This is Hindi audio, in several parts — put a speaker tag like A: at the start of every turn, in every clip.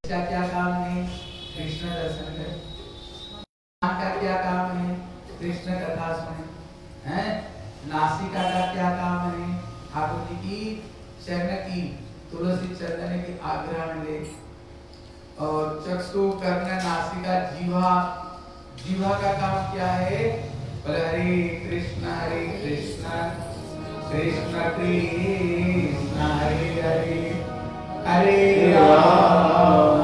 A: क्या क्या काम है? कृष्ण दर्शन करें। का क्या काम है? कृष्ण कथा सुने हैं। नासिका का क्या काम है? ठाकुर जी की चरण की तुलसी चंदन की आग्रहण ले। और चक्षु कर्ण नासिका जीवा, जीवा का काम क्या है? हरे कृष्ण कृष्ण कृष्ण हरे हरे, हरे राम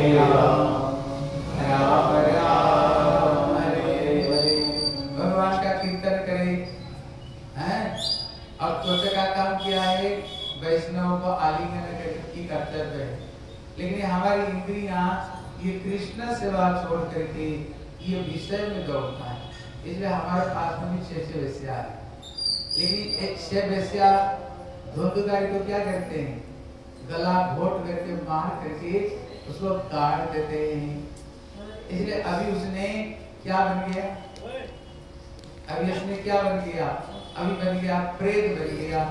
A: राम राम हरे हरे। भगवान का कीर्तन करे हैं। और त्वचा का काम क्या है? वैष्णव को आलिंगन की कर्तव्य है। लेकिन हमारी इंद्रियां ये कृष्ण सेवा छोड़ करके ये विषय में दौड़ता है, इसलिए हमारे पास में भी 6 वेश्या है। लेकिन एक 6 वेश्या धोखाधड़ी को क्या करते हैं? गला घोट करके मार करके उसको काट देते हैं। इसलिए अभी उसने क्या बन गया? अभी उसने क्या बन गया? अभी बन गया प्रेत बन गया।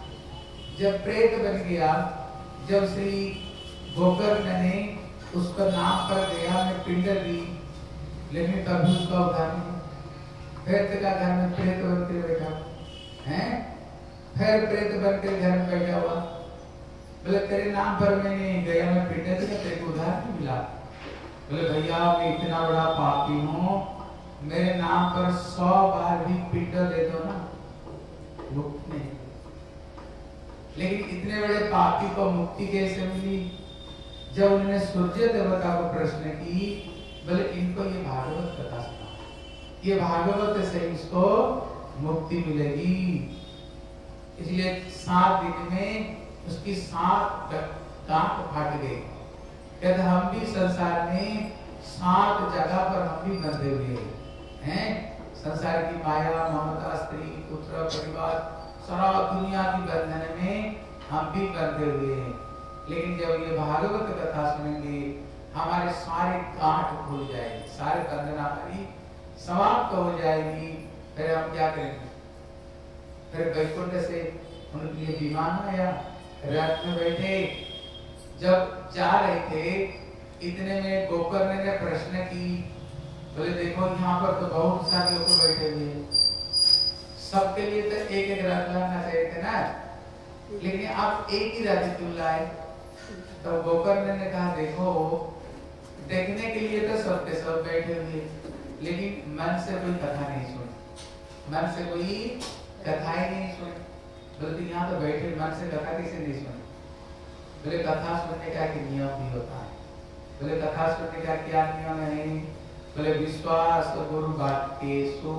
A: जब प्रेत बन गया, जब श्री गोकर्ण ने उसका नाम पर गया में पिंड दी, लेकिन कभी उसका उद्धार नहीं। प्रेत का घर में प्रेत बन के बैठा है, फिर प्रेत बन के घर में बैठा हुआ। बोले तेरे नाम पर मैंने गया में पिंड दी, तेरे को उद्धार नहीं मिला। बोले भैया मैं इतना बड़ा पापी हूँ, मेरे नाम पर 100 बार भी पिंड दे दो ना, मुक्ति नहीं। लेकिन इतने बड़े पापी को मुक्ति कैसे मिली? जब उन्होंने सूर्य देवता को प्रश्न की, बोले इनको ये भागवत कथा सुना, ये भागवत से इसको मुक्ति मिलेगी। इसलिए 7 दिन में उसकी 7 दांत फट गए। कहते हम भी संसार में 7 जगह पर हम भी बंधे हुए हैं। संसार की माया, ममता, स्त्री, पुत्र, परिवार, सारा दुनिया की बंधन में हम भी बंधे हुए हैं। लेकिन जब ये भागवत कथा सुनेंगे, हमारे सारे गांठ खुल जाएंगे, सारे बंधन हमारी समाप्त हो जाएगी। फिर हम क्या करेंगे? फिर वैकुंठ से उनके लिए विमान आया, रथ में बैठे। जब जा रहे थे, इतने में गोकर्ण ने प्रश्न की, बोले देखो यहाँ पर तो बहुत सारे लोग बैठे हुए हैं, सबके लिए तो एक एक रथ लाना चाहिए था ना, लेकिन आप एक ही रथ क्यों लाए? तो गोकर्ण ने कहा देखो, देखने के लिए तो सब के सब बैठे हुए, लेकिन मन से कोई कथा नहीं सुनी, मन से कोई कथा ही नहीं सुनी। बोले यहाँ तो बैठे, मन से कथा किसे नहीं सुनी? बोले कथा सुनने का एक नियम भी होता है। बोले कथा सुनने का क्या नियम है? बोले विश्वास गुरु वाक्येषु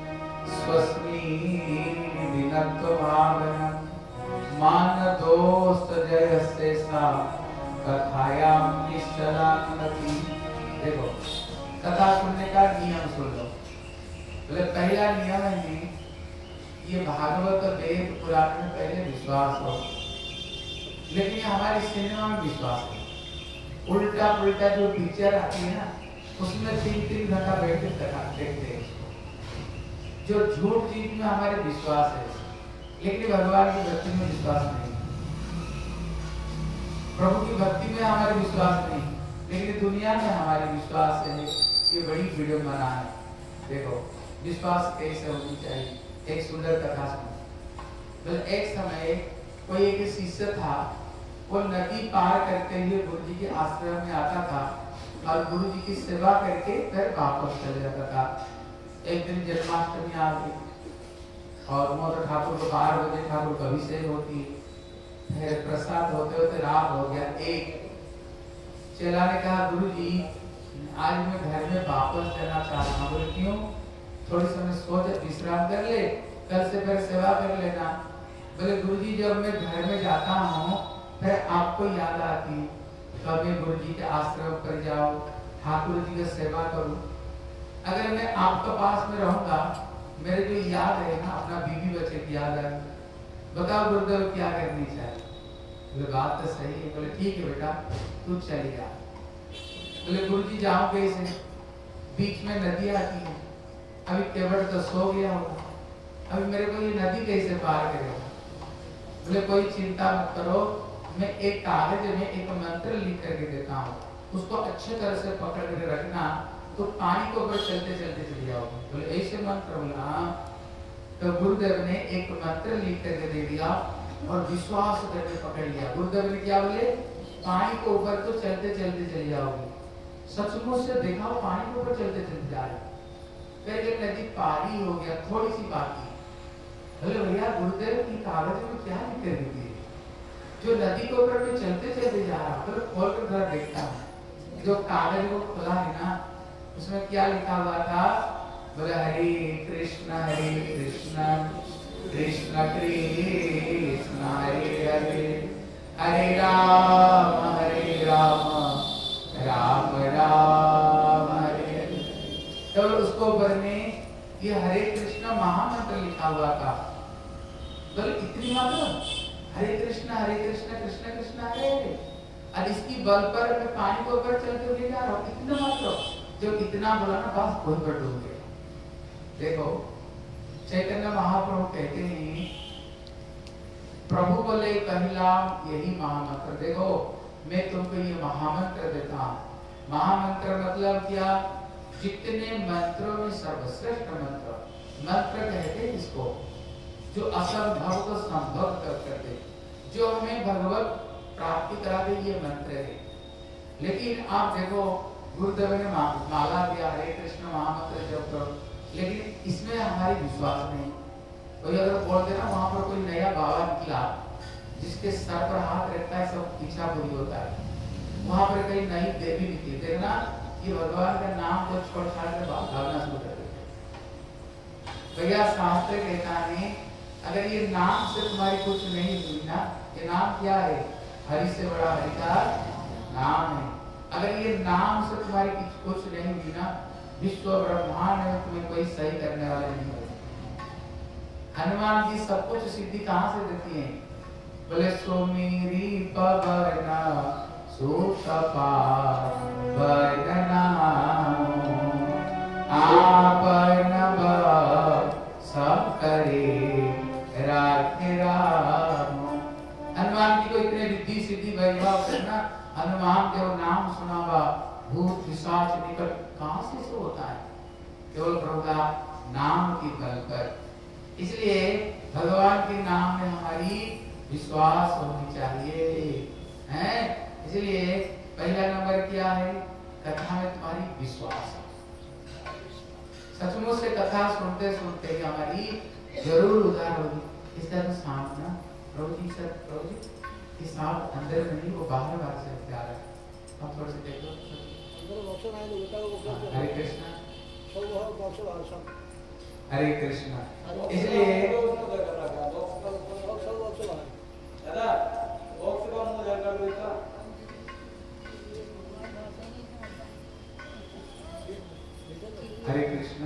A: स्वस्मिन् विनक्तो भावना मान दोस्त जयस्य सा कथायाम निश्चलान्नति। देखो कथा सुनने का नियम सुन लो। बोले पहला नियम है ये भागवत वेद पुराण में पहले विश्वास हो, लेकिन हमारे सिनेमा में विश्वास है। उल्टा पुल्टा जो पिक्चर आती है ना, उसमें 3-3 घंटा बैठ के देखते हैं। जो झूठ चीज में हमारे विश्वास है, लेकिन भगवान की भक्ति में विश्वास नहीं, प्रभु की भक्ति में हमारे विश्वास नहीं, लेकिन दुनिया में हमारे विश्वास है। ये बड़ी वीडियो बना है। देखो विश्वास कैसे होनी चाहिए। एक सुंदर कथा सुनो। तो एक समय कोई एक शिष्य था, वो नदी पार करते हुए गुरु जी के आश्रम में आता था और गुरु जी की सेवा करके फिर वापस चले जाता था। एक दिन जन्माष्टमी आ गई और मोर ठाकुर को 12 बजे ठाकुर को अभिषेक होती, फिर प्रसाद होते होते रात हो गया। एक चेला ने कहा गुरु जी आज मैं घर में वापस जाना चाहता हूँ। बोले क्यों? थोड़ी समय सोच विश्राम कर ले, कल से फिर सेवा कर लेना। बोले गुरुजी जब मैं घर में जाता हूँ फिर आपको याद आती, कब मैं गुरुजी के आश्रम पर जाऊँ, ठाकुर जी की सेवा करूँ। अगर मैं आपके पास में रहूंगा, मेरे को याद है ना, अपना बीवी बच्चे की याद है। बताओ गुरुदेव क्या करनी चाहिए? बोले बात तो सही है। बोले ठीक है बेटा तू चली जा। बोले गुरुजी जाऊँ कैसे? बीच में नदी आती है, अभी केवल तो सो गया होगा, अभी मेरे को ये नदी कैसे पार करेगा? बोले कोई चिंता मत करो, मैं एक कागज में एक मंत्र लिख करके देता हूँ, उसको अच्छे तरह से पकड़ के रखना, तो पानी को ऊपर चलते चलते चले जाओगे। बोले ऐसे मंत्र बोला। तो गुरुदेव ने एक मंत्र लिख करके दे दिया और विश्वास करके पकड़ लिया। गुरुदेव ने क्या बोले, पानी को ऊपर तो चलते चलते चले जाओगे। सचमुच से देखा पानी को ऊपर चलते चलते जा रहे। फिर एक नदी पारी हो गया, थोड़ी सी बाकी। बोले भैया गुरुदेव की कागज में क्या लिख कर दी है, जो नदी के ऊपर में चलते चलते जा रहा। बोले खोल कर जरा देखता हूँ। जो कागज को खोला है ना, उसमें क्या लिखा हुआ था। बोले हरे कृष्ण कृष्ण कृष्ण हरे हरे, हरे राम राम राम हरे हरे। तो उसको ऊपर में ये हरे कृष्ण महामंत्र लिखा हुआ था। बोले इतनी मात्रा, हरे कृष्ण कृष्ण कृष्ण हरे हरे, और इसकी बल पर मैं पानी को ऊपर चलते हुए जा रहा हूँ। इतना मात्रा, जो इतना बोला ना, बस बहुत पर डूब गया। देखो चैतन्य महाप्रभु कहते हैं, प्रभु बोले पहला यही महामंत्र। देखो मैं तुमको ये महामंत्र देता हूँ। महामंत्र मतलब क्या, जितने मंत्रों में सर्वश्रेष्ठ मंत्र, मंत्र कहते हैं इसको जो असंभव को संभव कर दे, जो हमें भगवत प्राप्ति करा दे, ये मंत्र है। लेकिन आप देखो गुरुदेव ने माला दिया हरे कृष्ण महामंत्र जप करो, लेकिन इसमें हमारी विश्वास नहीं। कोई अगर बोल देना वहां पर कोई नया बाबा निकला जिसके सर पर हाथ रखता है सब इच्छा पूरी होता है, वहां पर कहीं नई देवी निकली, देखना ये भगवान का नाम को छोड़ छाड़ कर भागना शुरू कर देते। भैया शास्त्र कहता है अगर ये नाम से तुम्हारी कुछ नहीं हुई ना, ये नाम क्या है, हरि से बड़ा हरि का नाम है। अगर ये नाम से तुम्हारी कुछ नहीं हुई ना, विश्व ब्रह्मांड में तुम्हें कोई सही करने वाला नहीं होगा। हनुमान जी सब कुछ सिद्धि कहाँ से देती हैं। बोले सुमेरी पवना सुतपा वरना आपन सब करे राखे राम। हनुमान जी को इतने रिद्धि सिद्धि वैभव करना, हनुमान के वो नाम सुनावा, भूत पिशाच निकट कहाँ से होता है, केवल प्रभु का नाम की बल पर। इसलिए भगवान के नाम में हमारी विश्वास होनी चाहिए, हैं? इसलिए पहला नंबर क्या है, कथा में तुम्हारी विश्वास। सचमुच से कथा सुनते सुनते ही हमारी जरूर उधार होगी। इस तरह सांप ना, प्रभु जी सर, प्रभु जी ये सांप अंदर में नहीं, वो बाहर से आ रहा है। आप थोड़े से देखो। हरे कृष्णा हरे कृष्णा। इसलिए हरे कृष्णा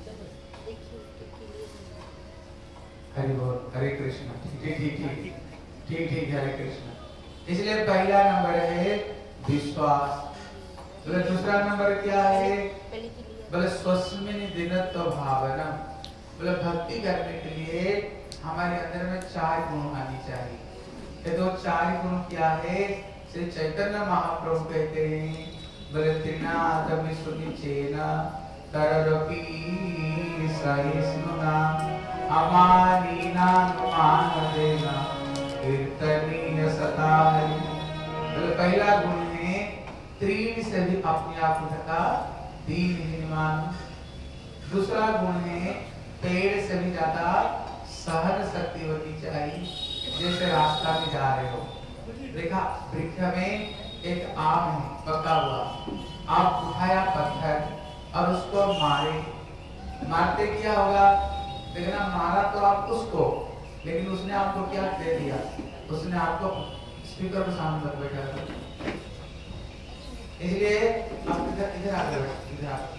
A: हरि बोल, हरे कृष्णा। ठीक ठीक ठीक ठीक ठीक, हरे कृष्णा। इसलिए पहला नंबर है विश्वास। बोले दूसरा नंबर क्या है, बोले स्वस्मिन् दिनत्व भावना। बोले भक्ति करने के लिए हमारे अंदर में 4 गुण आनी चाहिए। ये दो 4 गुण क्या है, श्री चैतन्य महाप्रभु कहते हैं, बोले त्रिनादमि सुनिचेना तररपि सहिष्णुना अमानीना मानदेना कीर्तनीय सदा हरि। बोले पहला गुण है त्रीन से भी अपने आप ढका, दीनहीन। दूसरा गुण है पेड़ से भी ज्यादा सहन शक्ति होनी चाहिए। जैसे रास्ता में जा रहे हो, देखा वृक्ष में एक आम है पका हुआ, आप उठाया पत्थर और उसको मारते क्या होगा, देखना मारा तो आप उसको, लेकिन उसने आपको क्या दे दिया, उसने आपको स्पीकर के सामने रख बैठा था। इसलिए आप इधर आगे इधर,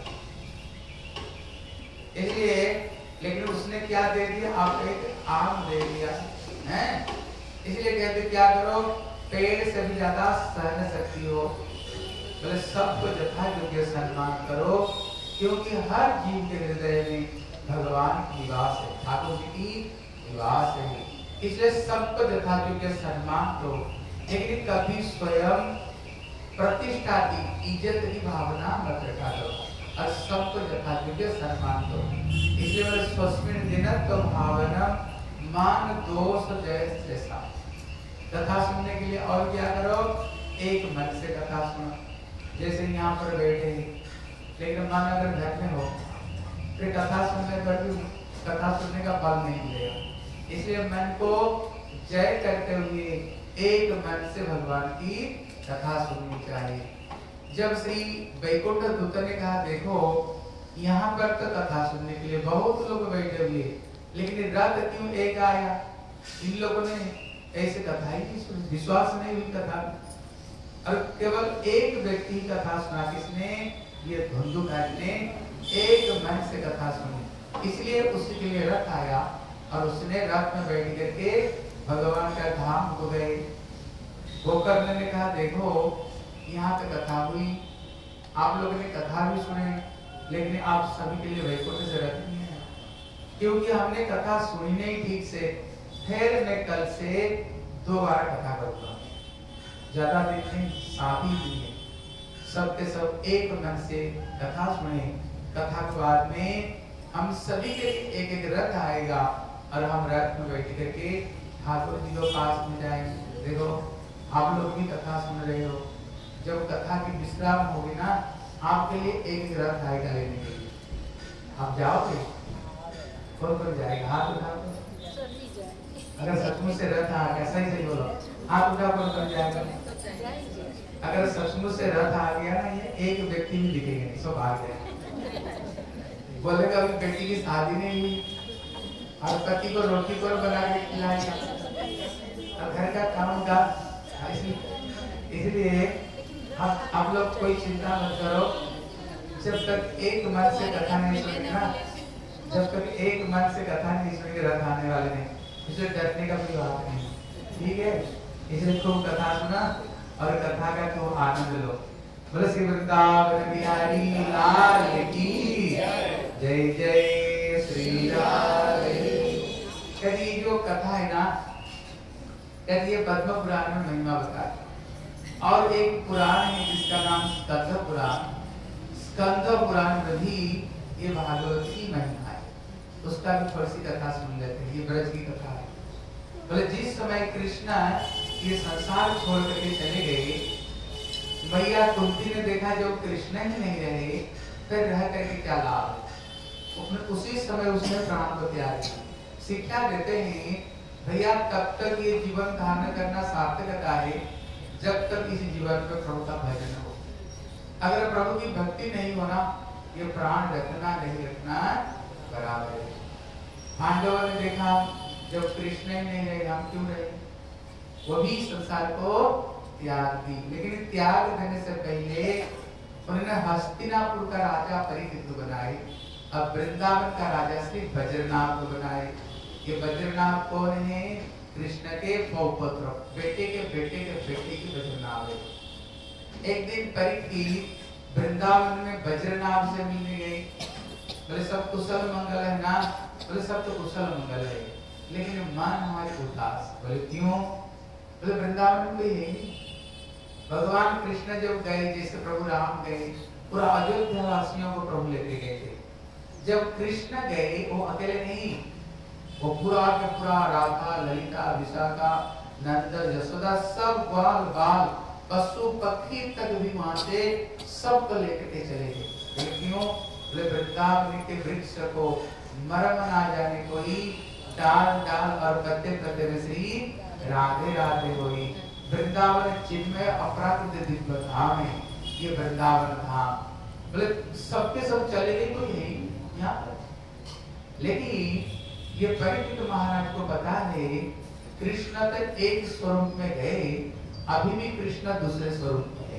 A: इसलिए लेकिन उसने क्या दे दिया, आपको एक आम दे दिया है। इसलिए कहते क्या करो, पेड़ से भी ज्यादा सहन शक्ति हो। बोले सबको यथा योग्य सम्मान करो, क्योंकि हर जीव के हृदय में भगवान की निवास है, ठाकुर जी की निवास है। इसलिए सबको यथा योग्य सम्मान दो, लेकिन कभी स्वयं प्रतिष्ठा की, इज्जत की भावना मत रखा करो और सबको यथायोग्य सम्मान दो। इसलिए मेरे स्वस्मिन दिनत्व भावना मान दोष जय जैसा। कथा सुनने के लिए और क्या करो, एक मन से कथा सुनो। जैसे यहाँ पर बैठे लेकिन मन अगर घर में हो फिर कथा सुनने पर भी कथा सुनने का फल नहीं मिलेगा। इसलिए मन को जय करते हुए एक मन से भगवान की कथा सुननी चाहिए। जब श्री वैकुंठ दूत ने कहा देखो यहाँ पर तो कथा सुनने के लिए बहुत लोग बैठे हुए लेकिन रथ क्यों एक आया, इन लोगों ने ऐसे कथा ही नहीं सुनी, विश्वास नहीं हुई कथा और केवल एक व्यक्ति ही कथा सुना, किसने, ये धुंधुकारी ने एक मन से कथा सुनी। इसलिए उसी के लिए रथ आया और उसने रथ में बैठ करके भगवान का धाम को गए। गोकर्ण ने कहा देखो यहाँ पे कथा हुई, आप लोगों ने कथा भी सुने लेकिन आप सभी के लिए वैकुंठ से रथ नहीं है, क्योंकि हमने कथा सुनी नहीं ठीक से। फिर मैं कल से 2 बार कथा करूंगा, ज्यादा दिन नहीं, 7 ही दिन है। सब के सब एक मन से कथा सुने। कथा के बाद में हम सभी के लिए एक एक रथ आएगा और हम रथ में बैठ करके ठाकुर जी के पास में जाएंगे। देखो आप लोग भी कथा सुन रहे हो, जब कथा की विश्राम होगी ना आपके लिए एक रथ आएगा लेने के लिए, आप जाओगे? कौन जाएगा? हाथ उठा दो। अगर सचमुच से रथ आ गया, सही सही बोलो, हाथ उठा, कौन जाएगा? अगर सचमुच से रथ आ गया ना, ये एक व्यक्ति भी दिखेगा नहीं, सब आ गया। बोलेगा अभी बेटी की शादी नहीं हुई और पति को रोटी को बना के खिलाएगा और घर का काम का, इसलिए आप लोग कोई चिंता मत करो। जब तक एक मन से कथा नहीं सुनेंगे ना, जब तक एक मन से कथा नहीं सुनेंगे रथ आने वाले नहीं, इसलिए डरने का कोई बात नहीं, ठीक है? इसलिए खूब कथा सुना और कथा का खूब आनंद लो। बोले श्री वृंदावन बिहारी लाल की जय जय श्री राधे। कभी जो कथा है ना, कभी पद्म पुराण में महिमा बताती, और एक पुराण है जिसका नाम स्कंद पुराण। स्कंद पुराण में भी ये भागवत की महिमा है, उसका भी थोड़ी सी कथा सुन लेते हैं। ये ब्रज की कथा है। बोले जिस समय कृष्ण ये संसार छोड़ करके चले गए, मैया कुंती ने देखा जो कृष्ण ही नहीं रहे फिर रह करके क्या लाभ। उसी समय उसने प्राण को त्याग किया। शिक्षा देते हैं भैया तब तक ये जीवन धारण करना सार्थकता है जब तक इस जीवन में प्रभु का भजन हो। अगर प्रभु की भक्ति नहीं होना, ये प्राण रखना नहीं रखना बराबर है। पांडवों ने देखा जब कृष्ण ही नहीं रहे, हम क्यों रहे? वो भी संसार को त्याग दी, लेकिन त्याग देने से पहले उन्होंने हस्तिनापुर का राजा परिचित बनाए, अब वृंदावन का राजा श्री बज्रनाथ को बनाए। ये बज्रनाथ कौन है? कृष्ण के पौपुत्र, बेटे के बेटे के बेटे की बज्रनाथ है। एक दिन परीक्षित वृंदावन में बज्रनाथ से मिलने गए। बोले सब कुशल मंगल है ना? बोले सब तो कुशल मंगल है, लेकिन मन हमारे उदास। बोले क्यों? बोले वृंदावन में कोई है नहीं। भगवान कृष्ण जब गए, जैसे प्रभु राम गए, पूरा अयोध्या वासियों को प्रभु लेते गए थे। जब कृष्ण गए वो अकेले नहीं, वो पूरा का पूरा राधा, ललिता, विशाखा, नंद, यशोदा सब ग्वाल बाल पशु पक्षी तक भी वहां से सबको लेकर के चले गए। क्यों? बोले वृंदावन के वृक्ष को मरम ना जाने कोई, डाल डाल और पत्ते पत्ते में श्री राधे राधे होई। वृंदावन चिन्मय अपराकृत दिव्य धाम है ये वृंदावन धाम। बोले सबके सब चले गए, कोई है यहाँ पर। लेकिन ये परीक्षित महाराज को पता है कृष्ण तक एक स्वरूप में गए, अभी भी कृष्ण दूसरे स्वरूप में है।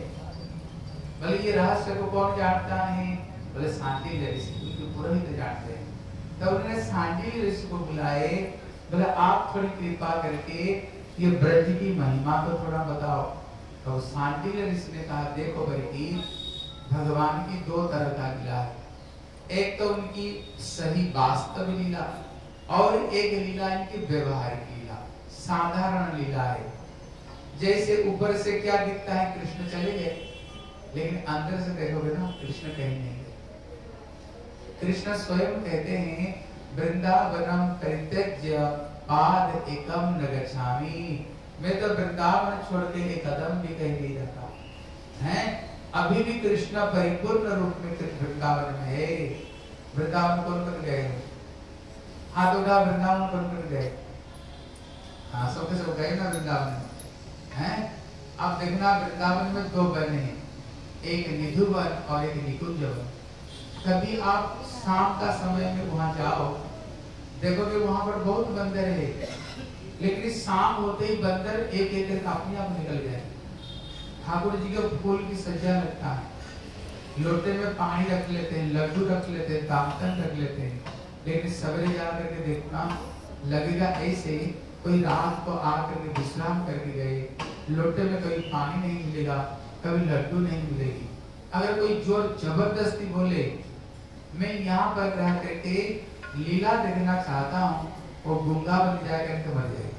A: बोले ये रहस्य को कौन जानता है? बोले सांडिल्य ऋषि, उनके पुरोहित जानते हैं। तो उन्होंने सांडिल्य ऋषि को बुलाए, बोले आप थोड़ी कृपा करके ये ब्रज की महिमा को थोड़ा बताओ। तो सांडिल्य ऋषि ने कहा देखो बल्कि भगवान की 2 तरह का लीला है। एक तो उनकी सही वास्तव लीला और एक लीला इनकी व्यवहारिक लीला, साधारण लीला है। जैसे ऊपर से क्या दिखता है, कृष्ण चले गए, लेकिन अंदर से देखोगे ना कृष्ण कहीं नहीं गए। कृष्ण स्वयं कहते हैं वृंदावनम परित्यज्य पाद एकम न गच्छामि, मैं तो वृंदावन छोड़ के एक कदम भी कहीं नहीं रखा है। अभी भी कृष्ण परिपूर्ण रूप में वृंदावन में है। वृंदावन कौन कर गए? हाथ उठा, वृंदावन कौन कर गए? हाँ, सबके सब गए ना वृंदावन हैं। अब देखना वृंदावन में दो वन हैं, एक निधुवन और एक निकुंज वन। कभी आप शाम का समय में वहां जाओ, देखोगे वहां पर बहुत बंदर है, लेकिन शाम होते ही बंदर एक एक अपने आप निकल गए। ठाकुर जी के फूल की सज्जा लगता है, लोटे में पानी रख लेते हैं, लड्डू रख लेते हैं, तामतन रख लेते हैं, लेकिन सवेरे जाकर के देखना लगेगा ऐसे कोई रात को आकर के विश्राम करके गए, लोटे में कभी पानी नहीं मिलेगा, कभी लड्डू नहीं मिलेगी। अगर कोई जोर जबरदस्ती बोले मैं यहाँ पर रह करके लीला देखना चाहता हूँ, वो गूंगा बन जाएगा, तो मर जाएगा।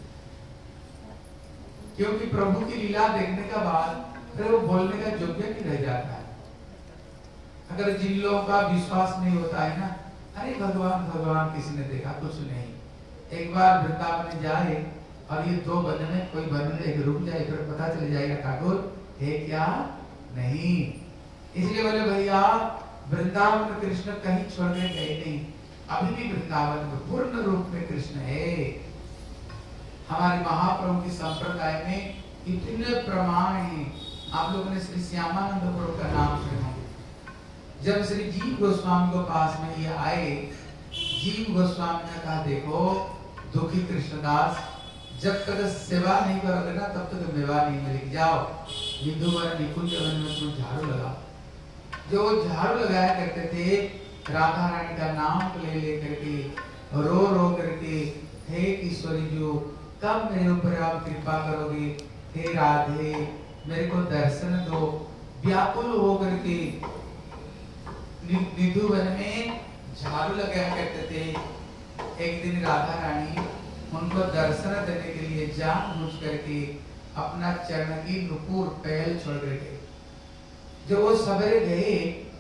A: क्योंकि प्रभु की लीला देखने के बाद फिर वो बोलने का योग्य नहीं रह जाता है। अगर जिन लोगों का विश्वास नहीं होता है ना, अरे भगवान भगवान किसी ने देखा, कुछ नहीं, एक बार वृंदावन जाए और ये दो बन में कोई बन एक रुक जाए, फिर पता चल जाएगा ठाकुर है क्या नहीं। इसलिए बोले भैया वृंदावन कृष्ण कहीं छोड़ के गए नहीं, अभी भी वृंदावन में पूर्ण रूप में कृष्ण है। हमारे महाप्रभु की संप्रदाय में इतने प्रमाण हैं। आप लोगों ने श्री श्यामानंद प्रभु का नाम सुना होगा। जब श्री जीव गोस्वामी को पास में ये आए, जीव गोस्वामी ने कहा देखो दुखी कृष्णदास, जब तक सेवा नहीं करोगे ना तब तक मेवा नहीं मिलेगी, जाओ निधुवन निकुंज वन में तुम झाड़ू लगाओ। जो झाड़ू लगाया करते थे, राधा रानी का नाम ले ले करके रो रो करके, हे ईश्वरी जो कब मेरे ऊपर आप कृपा करोगे, हे राधे मेरे को दर्शन दो, व्याकुल हो करके निधुवन में झाड़ू लगाया करते थे। एक दिन राधा रानी उनको दर्शन देने के लिए जानबूझ करके अपना चरण की नुपुर पहल छोड़ गए। जब वो सवेरे गए,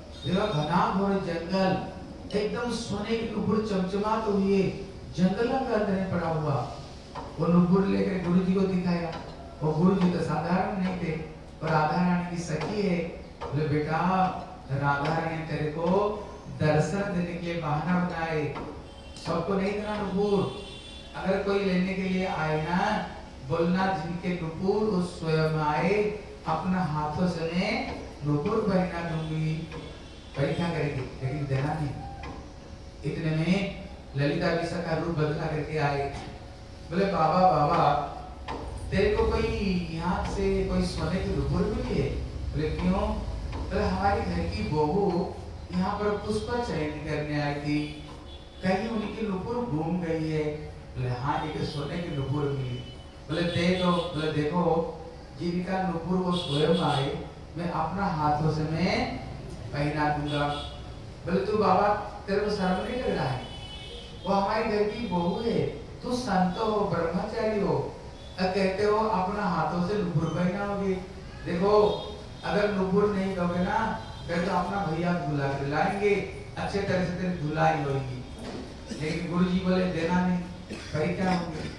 A: घना घोर जंगल, एकदम सोने की नुपुर चमचमात हुई, जंगल के अंदर पड़ा हुआ, वो नुपुर लेकर गुरु जी को दिखाया। वो गुरु जी तो साधारण नहीं थे, और राधा रानी की सखी है। बोले बेटा राधा रानी तेरे को दर्शन देने के लिए बहाना बनाए, सबको नहीं देना नुपुर, अगर कोई लेने के लिए आए ना बोलना जिनके नुपुर उस स्वयं आए, अपना हाथों से मैं नुपुर पहना दूंगी। परीक्षा करेगी लेकिन देना नहीं। इतने में ललिता विषा का रूप बदला करके आए। बोले बाबा बाबा तेरे को कोई यहाँ से कोई सोने की नुपुर मिली है? बोले क्यों? बोले हमारी घर की बहू यहाँ पर पुष्प चयन करने आई थी, कहीं उनकी नुपुर घूम गई है। बोले हाँ एक सोने की नुपुर मिली। बोले दे दो। बोले देखो जिनका नुपुर वो स्वयं आए, मैं अपना हाथों से मैं पहना दूंगा। बोले तू बाबा तेरे को शर्म नहीं लग रहा है? वो हमारी घर की बहू है, तू संत हो ब्रह्मचारी हो, कहते हो अपना हाथों से नुपुर पहनाओगे। देखो अगर नुपुर नहीं दोगे ना फिर तो अपना भैया बुला कर लाएंगे, अच्छे तरह से तेरी धुलाई होगी। लेकिन गुरु जी बोले देना नहीं, परीक्षा होगी,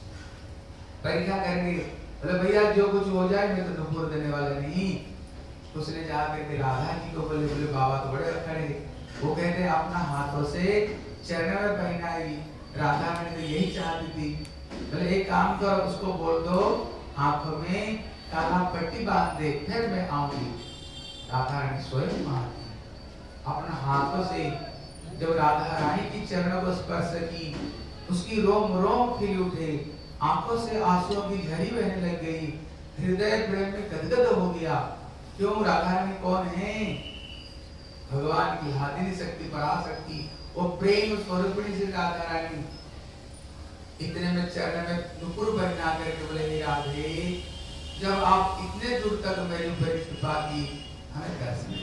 A: परीक्षा करेंगे। बोले भैया जो कुछ हो जाए मैं तो नुपुर देने वाला नहीं। उसने जाकर के राधा जी को बोले, बोले बाबा तो बड़े खड़े, वो कहते अपना हाथों से चरण में पहनाएगी। राधा रानी तो यही चाहती थी। बोले एक काम करो, उसको बोल दो आंखों में काला पट्टी बांध दे, फिर मैं आऊंगी। राधा रानी स्वयं अपना हाथों से जब राधा रानी की चरणों को स्पर्श की, उसकी रोम रोम खिल उठे, आंखों से आंसुओं की झड़ी बहने लग गई, हृदय प्रेम में गदगद हो गया। क्यों? राधा रानी कौन है? भगवान की हादिनी शक्ति, पराशक्ति, वो प्रेम स्वरूपिणी से राधा रानी। इतने में चरण में नुपुर पहना करके बोले हे राधे जब आप इतने दूर तक मेरे ऊपर कृपा की, हमें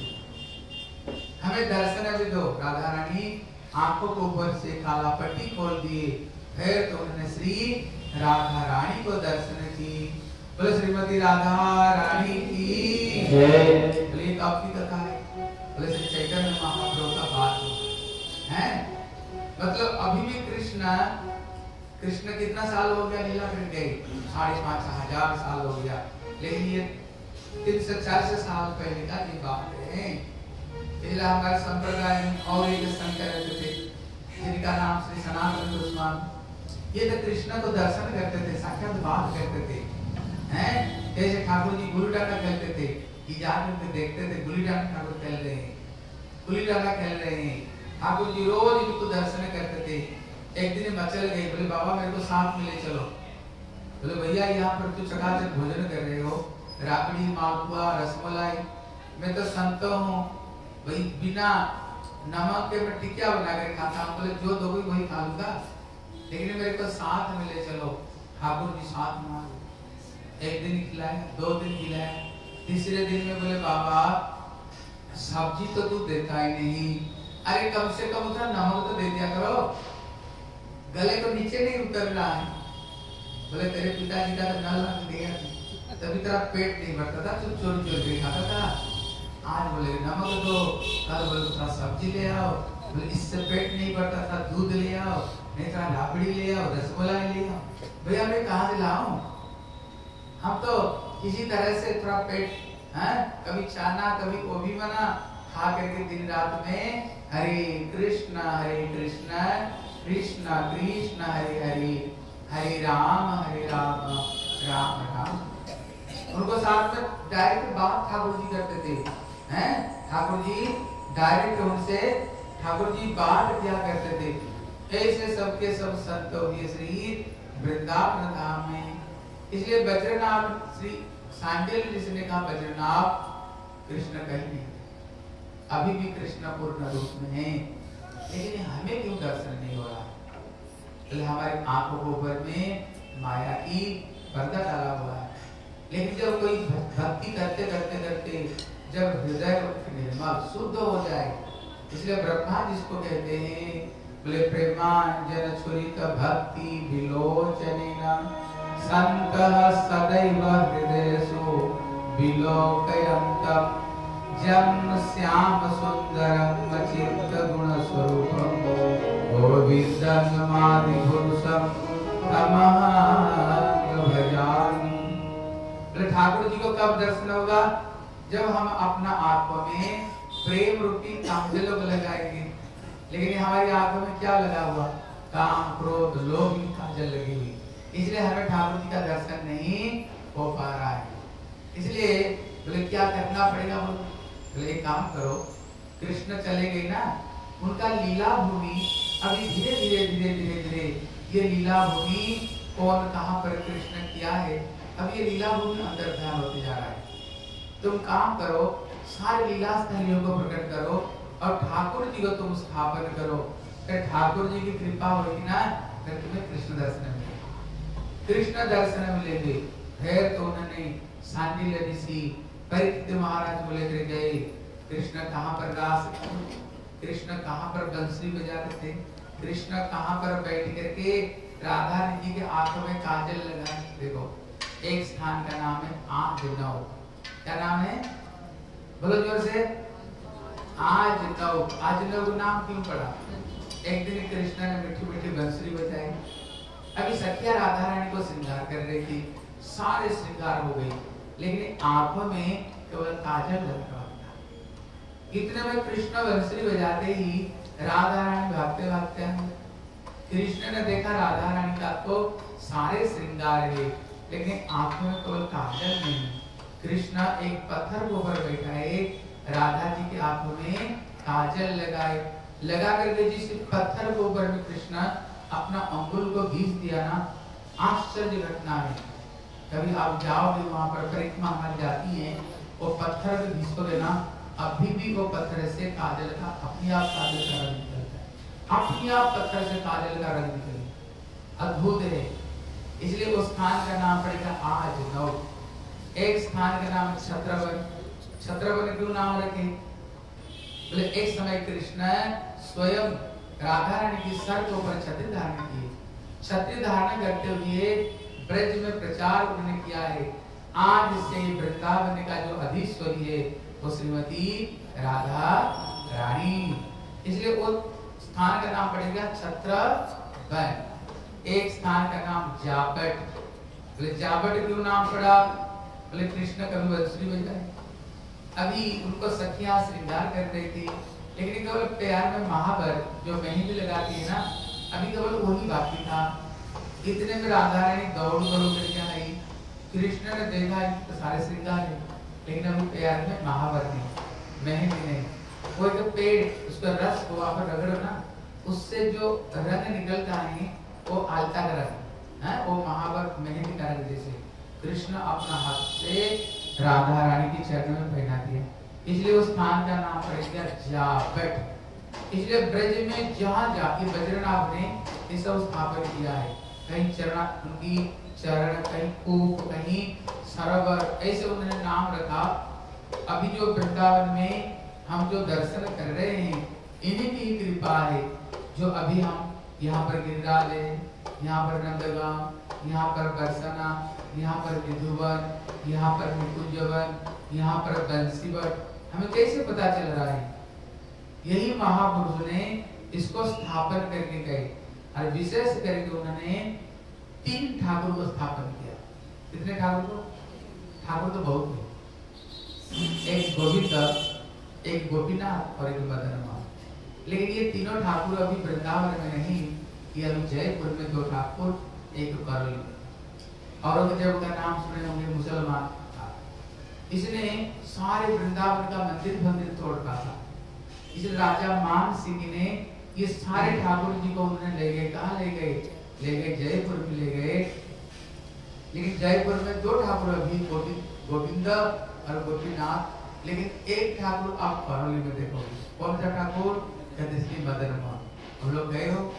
A: दर्शन भी दो। राधा रानी आंखों को ऊपर से काला पट्टी खोल दिए, फिर तो उन्होंने श्री राधा रानी को दर्शन की। बोले श्रीमती राधा रानी की जय। बोले ये कब की कथा है? बोले श्री चैतन्य महाप्रभु का बात है। मतलब अभी भी कृष्ण कितना साल हो गया लीला कर गए? 5,500 साल हो गया। लेकिन ये 300-400 साल पहले का ये बात है। इसलिए हमारे संप्रदाय में और एक संत रहते थे जिनका नाम श्री सनातन गोस्वामी। ये तो कृष्ण को दर्शन करते थे, साक्षात बात करते थे, हैं? जैसे ठाकुर जी गुल्ली डंडा खेलते थे कि जाकर देखते थे गुल्ली डंडा ठाकुर खेल रहे हैं, गुल्ली डंडा खेल रहे हैं। ठाकुर जी रोज इनको दर्शन करते थे। एक दिन मचल गए, बोले बाबा मेरे को साथ में ले चलो। बोले भैया यहाँ पर तो चकाचक भोजन कर रहे हो, राबड़ी मालपुआ रसमलाई, मैं तो संत हूँ भाई, बिना नमक के मैं टिकिया बना कर खाता हूँ। बोले जो दोगे वही खा लूंगा, लेकिन मेरे को साथ में ले चलो। ठाकुर जी साथ में आ गए। एक दिन खिलाया, 2 दिन खिलाया, तीसरे दिन में बोले बाबा सब्जी तो तू देता ही नहीं, अरे कम से कम उतना नमक तो दे दिया करो, गले को नीचे नहीं उतर रहा है। बोले तेरे पिताजी का तो नल रख दिया, तभी तेरा पेट नहीं भरता था, तू चोरी चोरी के खाता था। आज बोले नमक दो, कल बोले थोड़ा सब्जी ले आओ, बोले इससे पेट नहीं भरता था, दूध ले आओ, नहीं थोड़ा लापड़ी ले आओ, रसमलाई ले आओ। भैया मैं कहाँ से लाऊं? हम तो किसी तरह से थोड़ा पेट, कभी चाना कभी गोभी बना खा करके दिन रात में हरे कृष्ण कृष्ण कृष्ण हरे हरे, हरे राम राम राम। उनको साथ में डायरेक्ट बात ठाकुर जी करते थे, हैं? ठाकुर जी डायरेक्ट उनसे ठाकुर जी बात किया करते थे। ऐसे सबके सब संत हुए श्री वृंदावन धाम में। इसलिए बज्रनाभ श्री सांडिल्य जिसने कहा बज्रनाभ कृष्ण कहीं नहीं, अभी भी कृष्ण पूर्ण रूप में है, लेकिन हमें क्यों दर्शन नहीं हो रहा? हमारे आंखों के ऊपर में माया की पर्दा डाला हुआ है। लेकिन जब कोई भक्ति करते करते करते जब हृदय निर्मल शुद्ध हो जाए, इसलिए ब्रह्मा जिसको कहते हैं, बोले प्रेमांजन छुरित भक्ति विलोचनेन संतः सदैव हृदयसु विलोकयन्तम् जम श्याम सुंदरम चित्त गुण स्वरूपम गोविंदं मादि पुरुषम तमहं भजामि। ठाकुर जी को कब दर्शन होगा? जब हम अपना आंखों में प्रेम रूपी कांजल लगाएंगे। लेकिन हमारी आंखों में क्या लगा हुआ? काम क्रोध लोभ की काजल लगी हुई, इसलिए हमें ठाकुर जी का दर्शन नहीं हो पा रहा है। इसलिए बोले क्या करना पड़ेगा? बोले एक काम करो, कृष्ण चले गए ना, उनका लीला भूमि अभी धीरे धीरे धीरे धीरे धीरे ये लीला भूमि कौन कहाँ पर कृष्ण किया है, अब ये लीला भूमि अंदर ध्यान होते जा रहा है। तुम काम करो, सारी लीला स्थलियों को प्रकट करो और ठाकुर जी को तुम स्थापन करो, फिर ठाकुर जी की कृपा होगी ना, फिर तुम्हें कृष्ण दर्शन मिलेगा, कृष्ण दर्शन मिलेंगे। फिर तो उन्होंने सांडिल्य ऋषि परीक्षित महाराज बोले कर गए, कृष्ण कहाँ पर रास, कृष्ण कहाँ पर बंसुरी बजाते थे, कृष्ण कहाँ पर बैठ करके राधा रानी जी के आंखों में काजल लगाए। देखो एक स्थान का नाम है आजनव। क्या नाम है? बोलो जोर से, आजनव। आजनव नाम क्यों पड़ा? एक दिन कृष्ण ने मीठी मीठी बंसुरी बजाई। अभी सखिया राधा रानी को श्रृंगार कर रही थी, सारे श्रृंगार हो गई, लेकिन आंखों में केवल काजल लगा था। इतने में कृष्ण बंसुरी बजाते ही राधा रानी भागते भागते आए। कृष्ण ने देखा राधा रानी का तो सारे श्रृंगार है, लेकिन आंखों में केवल काजल नहीं। कृष्ण एक पत्थर के ऊपर बैठा है, राधा जी की आंखों में काजल लगाए, लगा करके जिस पत्थर के ऊपर में कृष्ण अपना अंगुल को घिस दिया ना, आश्चर्य घटना है। कभी आप जाओगे वहां पर, परिक्रमा हमारी जाती है, वो पत्थर को घिसोगे ना, अभी भी वो पत्थर से काजल का अपने आप काजल का रंग निकलता है, अपने आप पत्थर से काजल का रंग निकलता, अद्भुत है। इसलिए उस स्थान का नाम पड़ेगा आजनव। एक स्थान का नाम छत्रवन। छत्रवन क्यों नाम रखे? बोले एक समय कृष्ण स्वयं राधा रानी की सर के ऊपर छत्र धारण किए, छत्र धारण करते हुए ब्रज में प्रचार उन्होंने किया है, आज से वृंदावन का जो अधीश्वरी है वो श्रीमती राधा रानी। इसलिए वो स्थान का नाम पड़ेगा छत्रवन। एक स्थान का नाम जापट। बोले जापट क्यों नाम पड़ा? बोले कृष्ण कभी वंशुरी बजाए। अभी उनको सखियां श्रृंगार कर रही थी, लेकिन केवल प्यार में महावर जो मेहंदी लगाती है ना, अभी केवल वही बाकी था। इतने में राधा रानी दौड़ करके आई। कृष्ण ने देखा तो सारे श्रृंगार है, लेकिन अभी प्यार में महावर नहीं, मेहंदी नहीं। वो एक पेड़, उसका रस को आप रगड़ो ना, उससे जो रंग निकलता है वो आलता का रंग है, वो महावर मेहंदी का रंग जैसे कृष्ण अपना हाथ से राधा रानी की चरणों में पहना दिया। इसलिए उस स्थान का नाम पड़ेगा जापट। इसलिए ब्रज में जहाँ जाके बजरनाथ ने ये सब स्थापन किया है। कहीं चरण, उनकी चरण, कहीं कूप, कहीं सरोवर, ऐसे उन्होंने नाम रखा। अभी जो वृंदावन में हम जो दर्शन कर रहे हैं, इन्हीं की कृपा है जो अभी हम यहाँ पर गिरिराज है, यहाँ पर नंदगांव, यहाँ पर बरसना, यहाँ पर विधुवन, यहाँ पर निकुंजवन, यहाँ पर बंसीवट, हमें कैसे पता चल रहा है? यही महापुरुष ने इसको स्थापन करके गए। और विशेष करके उन्होंने 3 ठाकुर को स्थापन किया। कितने ठाकुर को? ठाकुर तो बहुत है, एक गोविंद, एक गोपीनाथ और एक मदन मोहन। लेकिन ये तीनों ठाकुर अभी वृंदावन में नहीं, ये अभी जयपुर में 2 ठाकुर, एक करौली। औरंगजेब का नाम सुने होंगे, मुसलमान था। इसने सारे वृंदावन का मंदिर तोड़ डाला। इसलिए राजा मान सिंह ने ये सारे ठाकुर जी को उन्होंने ले गए। कहाँ ले गए? ले गए जयपुर में ले गए। लेकिन जयपुर में 2 ठाकुर अभी, गोविंद और गोपीनाथ। लेकिन एक ठाकुर आप करौली में देखोगे। कौन सा ठाकुर? कहते श्री मदन मोहन। हम लोग गए हो,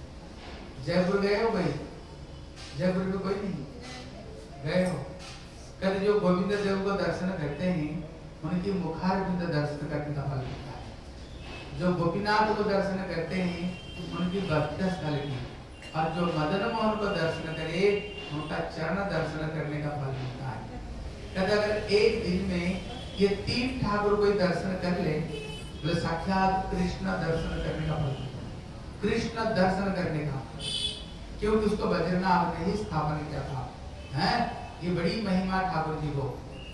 A: जयपुर गए हो भाई? जयपुर में कोई नहीं गए हो? कहते जो गोविंद देव को दर्शन करते हैं उनकी मुखारविंद दर्शन करने का फल मिलता है। जो गोपीनाथ को दर्शन करते हैं उनकी वक्षस्थल की, और जो मदन मोहन को दर्शन करे उनका चरण दर्शन करने का फल मिलता है। कहते अगर एक दिन में ये 3 ठाकुर कोई दर्शन कर ले, तो साक्षात कृष्ण दर्शन करने का फल, कृष्ण दर्शन करने का, क्योंकि उसको बजरनाथ ने ही स्थापन किया था। हैं? ये बड़ी महिमा ठाकुर जी को।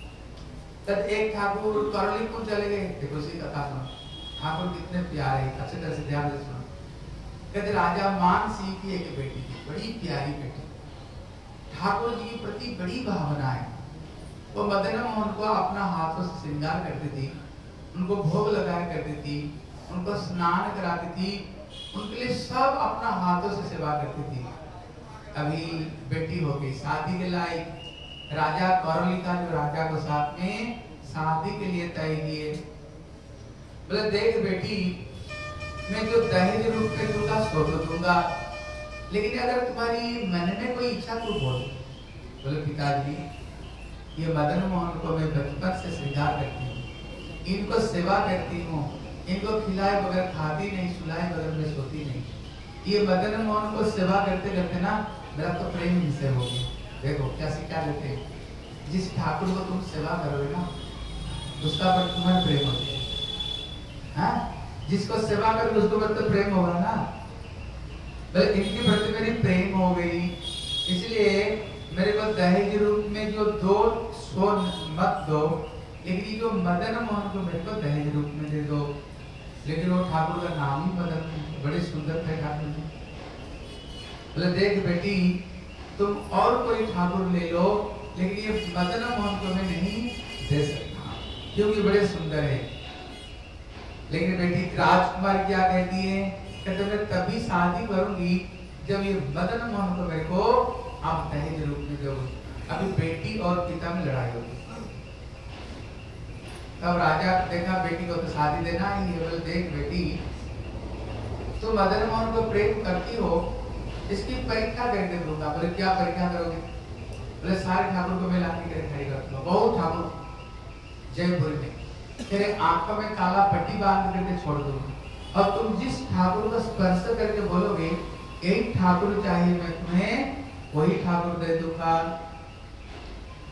A: तब एक ठाकुर करौली को चले गए। देखो इसी कथा सुनो, ठाकुर कितने प्यारे, अच्छे तरह से ध्यान से सुनो। कहते राजा मान सिंह की एक बेटी थी, बड़ी प्यारी बेटी, ठाकुर जी के प्रति बड़ी भावना है। वो मदन मोहन को अपना हाथों से श्रृंगार करती थी, उनको भोग लगाया करती थी, उनको स्नान कराती थी, उनके लिए सब अपना हाथों से सेवा करती थी। अभी बेटी हो गई, शादी के लायक। राजा करौली का जो राजा को साथ में शादी के लिए तय किए। बोले देख बेटी, मैं जो दहेज रूप में दूंगा सो तो दूंगा, लेकिन अगर तुम्हारी मन में कोई इच्छा तो बोल। बोले पिताजी, ये मदन मोहन को मैं बचपन से श्रृंगार करती हूँ, इनको सेवा करती हूँ, इनको खिलाए बगैर खाती नहीं, सुलाए बगैर मैं सोती नहीं। ये मदन मोहन को सेवा करते करते ना मेरा तो प्रेम इनसे हो गया। देखो क्या सिखा देते हैं, जिस ठाकुर को तुम सेवा करोगे ना उसका पर तुम्हारा प्रेम हो जाएगा। जिसको सेवा करोगे उसको पर तो प्रेम होगा ना। भाई इनके प्रति मेरी प्रेम हो गई, इसलिए मेरे को दहेज रूप में जो 2 सोन मत दो, लेकिन ये जो मदन मोहन को मेरे को दहेज रूप में दे दो। लेकिन वो ठाकुर का नाम ही मदन, बड़े सुंदर थे ठाकुर जी। बोले देख बेटी, तुम और कोई ठाकुर ले लो, लेकिन ये मदन मोहन को मैं नहीं दे सकता क्योंकि बड़े सुंदर है। लेकिन बेटी राजकुमार क्या कहती है? कहते मैं तभी शादी करूंगी जब ये मदन मोहन को मेरे को आप दहेज रूप में दोगे। अभी बेटी और पिता में लड़ाई होगी। तब राजा देखा बेटी को तो शादी देना ही है। बोले देख बेटी, तुम मदन मोहन को प्रेम करती हो, इसकी परीक्षा करके दूंगा। बोले क्या परीक्षा करोगे? बोले सारे ठाकुर को मैं लाके के खड़ी कर दूंगा, बहुत ठाकुर जयपुर में, तेरे आंखों में काला पट्टी बांध करके छोड़ दूंगा, और तुम जिस ठाकुर को स्पर्श करके बोलोगे एक ठाकुर चाहिए मैं तुम्हें, वही ठाकुर दे दूंगा।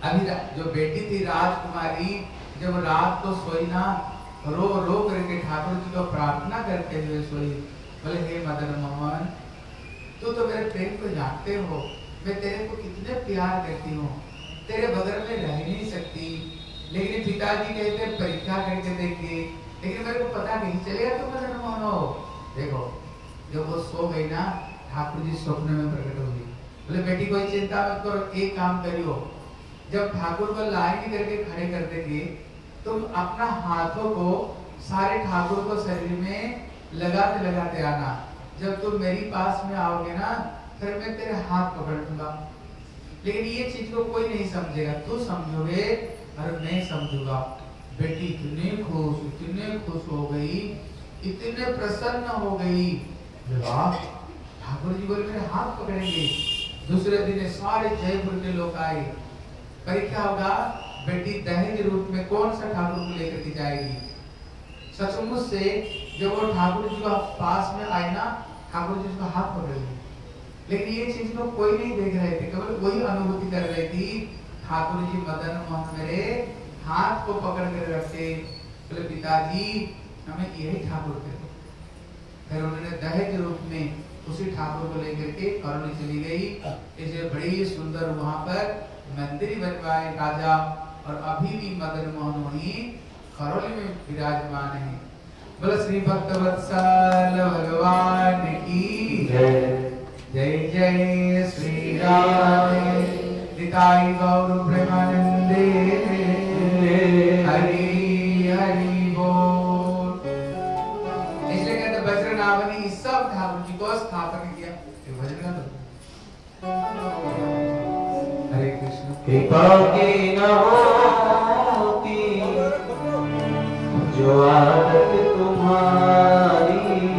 A: अभी जो बेटी थी राजकुमारी, जब रात को सोई ना, रो रो करके ठाकुर जी को प्रार्थना करते हुए सोई। बोले हे मदन मोहन, तू तो मेरे प्रेम को जानते हो, मैं तेरे को कितने प्यार करती हूँ, तेरे बगैर में रह नहीं सकती, लेकिन पिताजी कहते परीक्षा करके देखिए, लेकिन मेरे को पता नहीं चलेगा तो मदन मोहन हो। देखो जब वो सो गई ना, ठाकुर जी स्वप्न में प्रकट हो गई। बोले बेटी कोई चिंता मत करो, एक काम करियो, जब ठाकुर को लाइन करके खड़े कर देंगे, तुम अपना हाथों को सारे ठाकुर को शरीर में लगाते लगाते आना। जब तुम मेरी पास में आओगे ना, फिर मैं तेरे हाथ पकड़ लूंगा। लेकिन ये चीज को कोई नहीं समझेगा, तू समझोगे और मैं समझूंगा। बेटी इतने खुश हो गई, इतने प्रसन्न हो गई। वाह, ठाकुर जी बोले मेरे हाथ पकड़ेंगे। दूसरे दिन सारे जयपुर के लोग आए, परीक्षा होगा बेटी दहेज रूप में कौन सा ठाकुर को लेकर के जाएगी। सचमुच से जब वो ठाकुर जी के पास में आए ना, ठाकुर जी उसका हाथ पकड़ लिए। लेकिन ये चीज को कोई नहीं देख रहे थे, केवल वही अनुभूति कर रही थी। ठाकुर जी मदन मोहन मेरे हाथ को पकड़ कर रखते, बोले पिताजी हमें यही ठाकुर थे। फिर उन्होंने दहेज रूप में उसी ठाकुर को लेकर के करौली चली गई। इसे बड़ी सुंदर वहां पर मंदिर बनवाए राजा, और अभी भी मदन मोहन वहीं करौली में विराजमान है। बोलो श्री भक्तवत्सल भगवान की जय। जय जय श्री राम निताई गौर प्रेमानंदे, हरि हरि बोल। इसलिए कहते वज्रनावनी सब ठाकुर जी को स्थापन किया। भजन का हरे कृष्ण।
B: कृपा की न होती जो आदत तुम्हारी,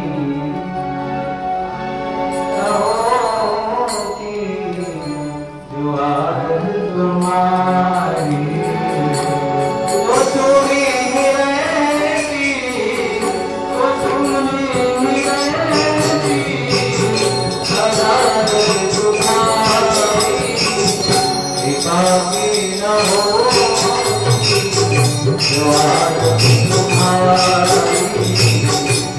B: न होती जो आदत तुम्हारी, तो सुनी रहती, तो सुनी रहती आदत तुम्हारी। कृपा की न होती जो आदत तुम्हारी,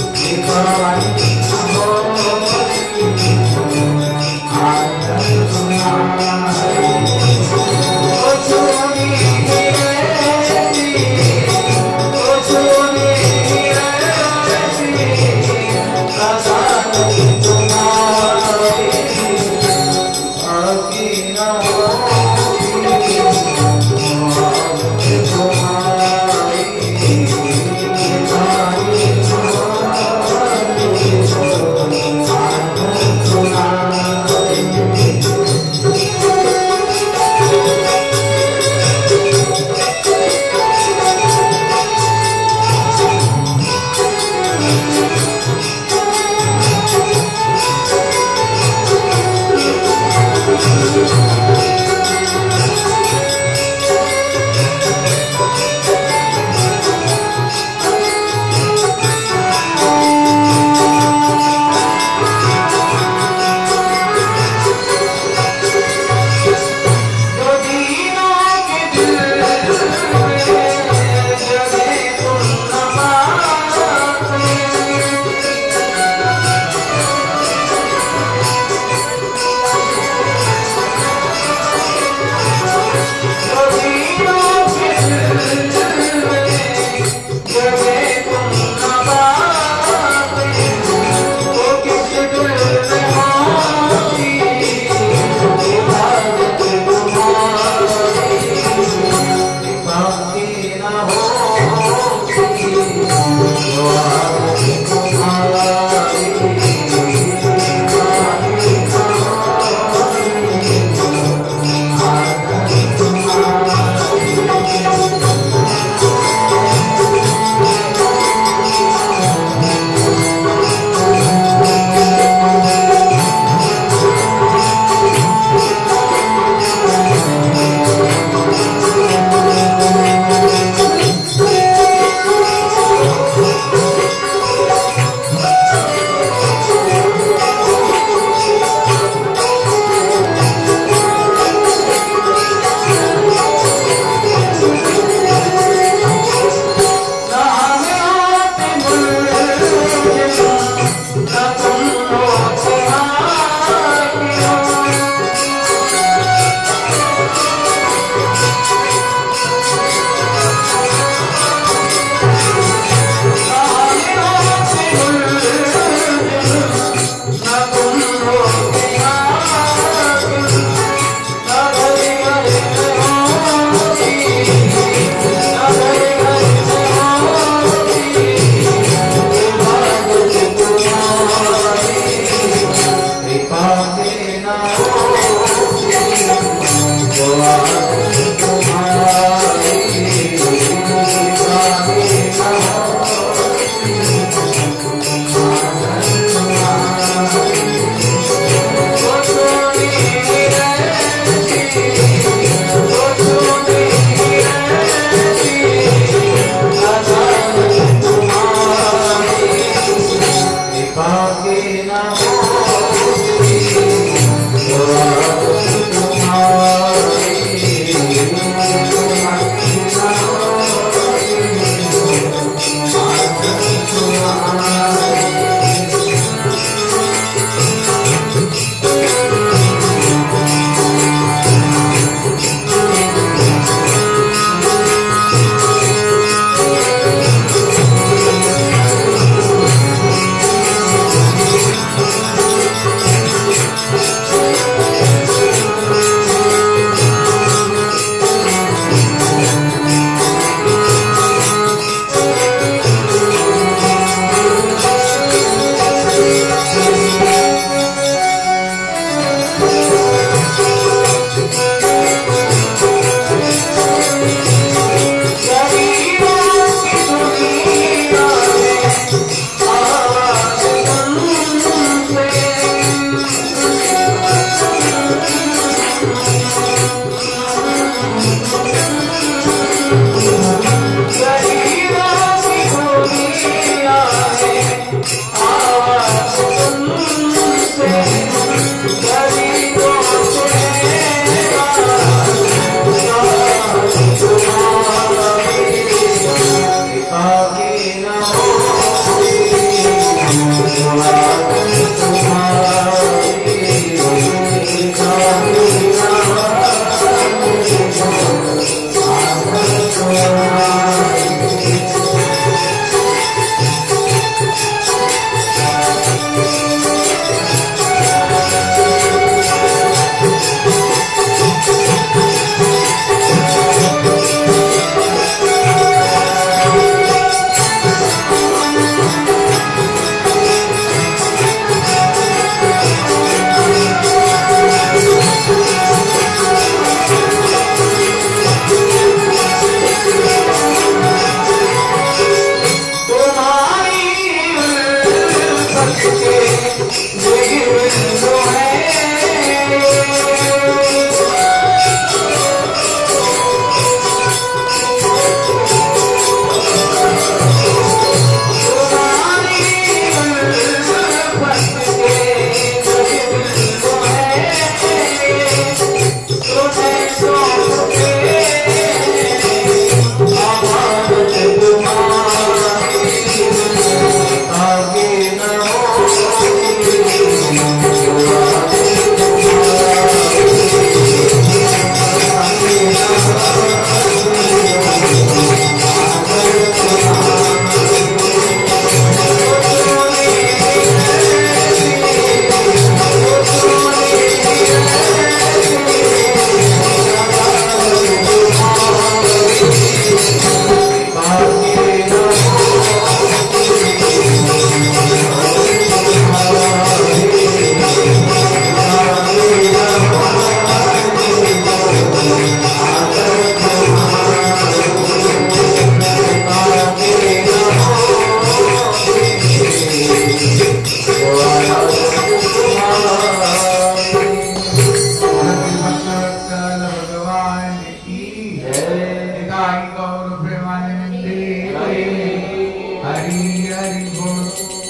A: हरि हरि बोल।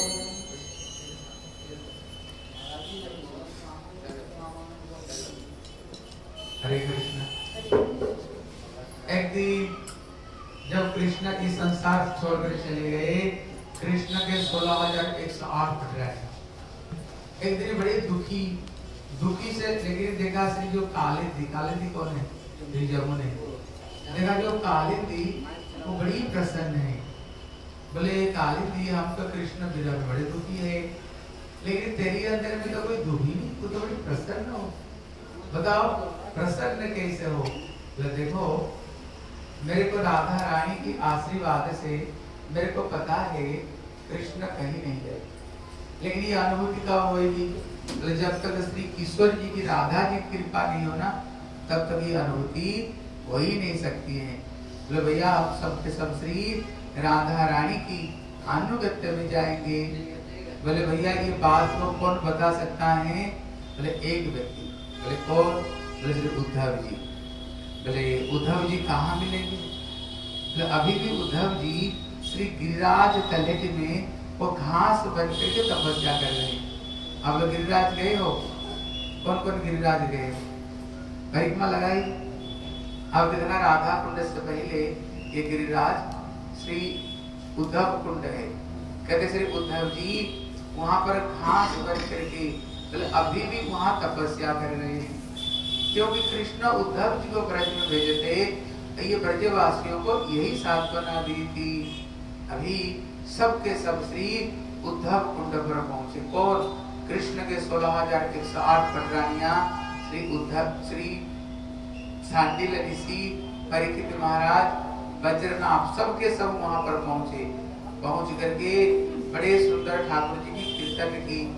A: हरे कृष्ण। एक दिन जब कृष्ण इस संसार छोड़कर चले गए, कृष्ण के 16,108 पट रहे। एक दिन बड़े दुखी से, लेकिन देखा श्री जो काली थी कौन है? श्री जमुने देखा जो काली थी वो बड़ी प्रसन्न है। बोले काली थी, हम तो कृष्ण विरह में बड़े दुखी है, लेकिन तेरी अंदर में तो कोई दुखी नहीं, तू तो बड़ी प्रसन्न हो। बताओ प्रसन्न कैसे हो? बोले देखो मेरे को राधा रानी की आशीर्वाद से मेरे को पता है कृष्ण कहीं नहीं गए, लेकिन ये अनुभूति कब होगी? जब तक श्री किशोर जी की, राधा जी की कृपा नहीं होना तब तक ये अनुभूति हो ही नहीं सकती है। बोले भैया आप सबके सब श्री राधा रानी की अनुगत्य में जाएंगे। बोले भैया ये बात को कौन बता सकता है? बोले एक व्यक्ति। बोले कौन? बोले श्री उद्धव जी। बोले उद्धव जी कहाँ मिलेंगे? बोले अभी भी उद्धव जी श्री गिरिराज तलेट में वो घास बन करके तपस्या कर रहे हैं। आप लोग गिरिराज गए हो? कौन कौन गिरिराज गए हो? परिक्रमा लगाई? आप देखना राधा कुंड से पहले ये गिरिराज श्री उद्धव कुंड है। कहते श्री उद्धव जी वहां पर घास बन करके अभी भी वहां तपस्या कर रहे हैं, क्योंकि कृष्ण उद्धव जी को ब्रज में भेजे थे। ये ब्रजवासियों को यही सांत्वना दी थी। अभी सबके सब श्री उद्धव कुंड पर पहुंचे। कौन? कृष्ण के 16,108 पटरानियां, श्री उद्धव, श्री सांडिल ऋषि, परीक्षित महाराज, वज्रनाभ, सबके सब वहां पर पहुंचे। पहुंच करके बड़े सुंदर ठाकुर जी की कीर्तन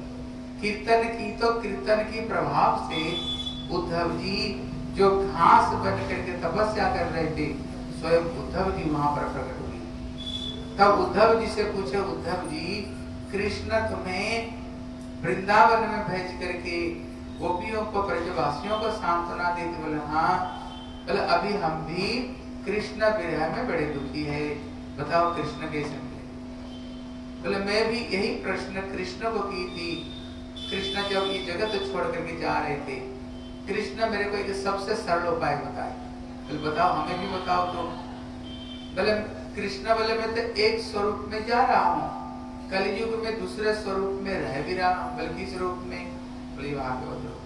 A: की। तो कीर्तन की प्रभाव से उद्धव जी जो घास बन करके तपस्या कर रहे थे, स्वयं उद्धव जी वहां पर प्रकट हुए। तब उद्धव जी से पूछे, उद्धव जी कृष्ण तुम्हें वृंदावन में भेज करके गोपियों को, ब्रजवासियों को सांत्वना देते? बोले हाँ। बोले अभी हम भी कृष्ण विरह में बड़े दुखी है, बताओ कृष्ण कैसे मिले? बोले मैं भी यही प्रश्न कृष्ण को की थी। कृष्ण जब ये जगत छोड़ करके जा रहे थे, कृष्ण मेरे को एक सबसे सरल उपाय बताए। बोले बताओ, हमें भी बताओ तुम। बोले कृष्ण, बोले मैं तो एक स्वरूप में जा रहा हूँ, कलयुग में दूसरे स्वरूप में रह भी रहा हूँ, बल्कि इस रूप में। बोले भागवत रूप।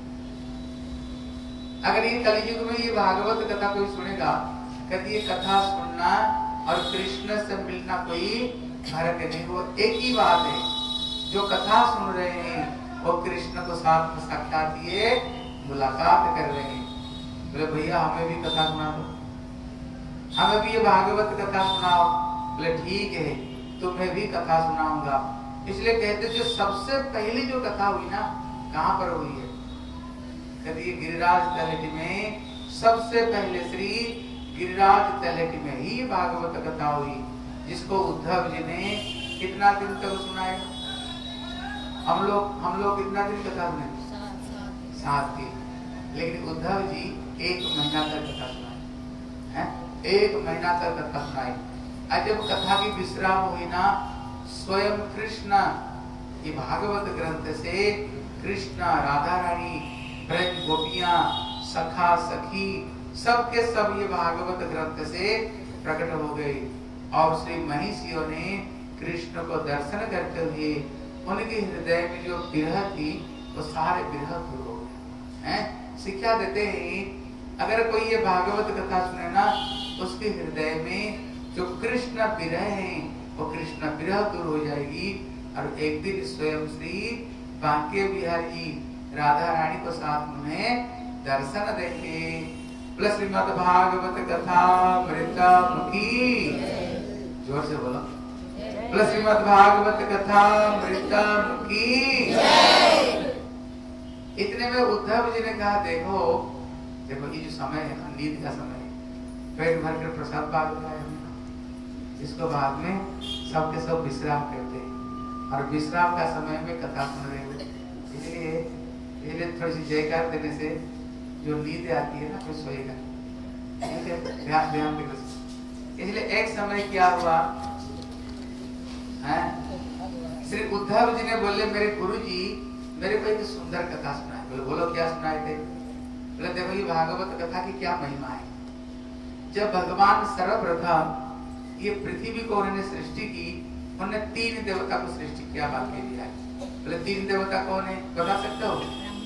A: अगर ये कलयुग में ये भागवत कथा कोई सुनेगा, कहती ये कथा सुनना और कृष्ण से मिलना कोई फर्क नहीं, वो एक ही बात है। जो कथा सुन रहे हैं वो कृष्ण को साथ में साक्षात ये मुलाकात कर रहे हैं। बोले भैया हमें भी कथा सुना दो, हमें भी ये भागवत कथा सुनाओ। बोले ठीक है, तुम्हें भी कथा सुनाऊंगा। इसलिए कहते जो सबसे पहली जो कथा हुई ना, कहाँ पर हुई है? कहती गिरिराज तलेट में। सबसे पहले श्री गिरिराज तलेट में ही भागवत कथा हुई, जिसको उद्धव जी ने कितना दिन तक सुनाए? हम लोग कितना दिन कथा सुने? 7 दिन। लेकिन उद्धव जी 1 महीना तक कथा सुनाए, 1 महीना तक कथा सुनाई। आज जब कथा की विश्राम हुई ना, स्वयं कृष्ण ये भागवत ग्रंथ से कृष्ण, राधा रानी, ब्रज गोपियां, सखा सखी, सबके सब ये भागवत ग्रंथ से प्रकट हो गए। और श्री महिषियों ने कृष्ण को दर्शन करते हुए उनके हृदय में जो विरह थी वो सारे विरह दूर हो गए। शिक्षा देते हैं अगर कोई ये भागवत कथा सुने ना, उसके हृदय में जो कृष्ण विरह है वो कृष्ण विरह दूर हो जाएगी। और एक दिन स्वयं श्री बांके बिहारी जी राधा रानी को साथ में दर्शन देंगे। प्लस श्रीमद् भागवत कथा मृतम की, जोर से बोलो, प्लस श्रीमद् भागवत कथा मृतम की। इतने में उद्धव जी ने कहा देखो देखो ये जो समय है ना, नींद का समय है, पेट भर कर प्रसाद पा लिया है, इसको बाद में सबके सब विश्राम करते हैं और विश्राम का समय में कथा सुन रहे थे। इसलिए थोड़ी सी जयकार देने से जो नींद आती है ना फिर सोएगा, ध्यान देकर। इसलिए एक समय क्या हुआ, श्री उद्धव जी ने बोले मेरे गुरु जी मेरे को एक सुंदर कथा सुनाए। बोले बोलो क्या सुनाए थे? बोले देखो ये भागवत कथा की क्या महिमा है। जब भगवान सर्वप्रथम ये पृथ्वी को उन्होंने सृष्टि की, उन्होंने 3 देवता को सृष्टि किया बात के लिए। बोले 3 देवता कौन है बता सकते हो?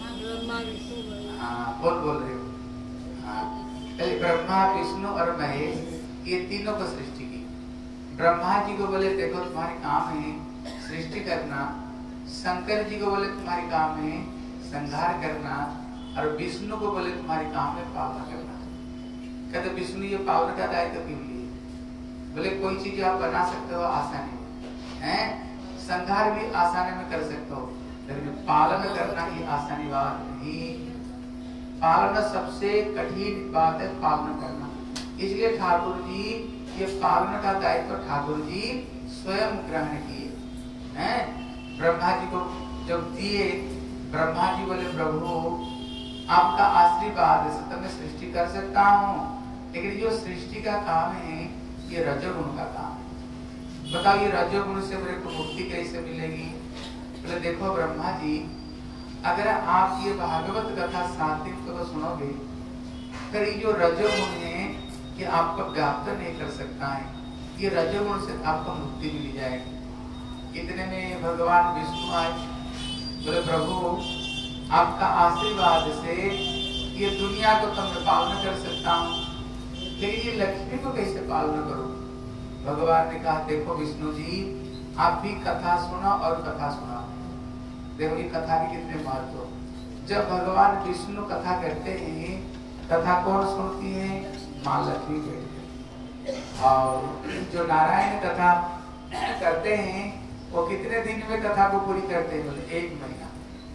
A: हाँ कौन बोल रहे हो? हाँ ब्रह्मा विष्णु और महेश, ये तीनों को सृष्टि की। ब्रह्मा जी को बोले देखो तुम्हारे काम है सृष्टि करना, शंकर जी को बोले तुम्हारे काम है संहार करना, और विष्णु को बोले तुम्हारे काम है पालना करना। कहते विष्णु ये पालन का दायित्व क्यों लिए? बोले कोई चीज आप बना सकते हो आसानी में, हैं संहार भी आसानी में कर सकते हो, लेकिन पालन करना ये आसानी बात नहीं। पालन सबसे कठिन बात है, पालन करना। इसलिए ठाकुर जी ये पालन का दायित्व ठाकुर जी स्वयं ग्रहण किए हैं। ब्रह्मा जी को जब दिए, ब्रह्मा जी बोले प्रभु आपका आशीर्वाद से तो मैं सृष्टि कर सकता हूँ, लेकिन जो सृष्टि का काम है ये रजोगुण का काम है। बताओ ये रजोगुण से मेरे को मुक्ति कैसे मिलेगी? बोले देखो ब्रह्मा जी अगर आप ये भागवत कथा 7 दिन को सुनोगे, फिर ये जो रजोगुण है ये आपको व्याप्त नहीं कर सकता है, ये रजोगुण से आपको मुक्ति मिल जाएगी। इतने में भगवान विष्णु आए, बोले प्रभु आपका आशीर्वाद से ये दुनिया को तो मैं पालन कर सकता हूँ, लेकिन ये लक्ष्मी को कैसे पालन करूं? भगवान ने कहा देखो विष्णु जी आप भी कथा सुनो और कथा सुनाओ। देखो ये कथा की कितने महत्व। जब भगवान विष्णु कथा करते हैं, कथा कौन सुनती है? माँ लक्ष्मी बैठे। और जो नारायण कथा करते हैं वो कितने दिन में कथा को पूरी करते हैं? बोले 1 महीना।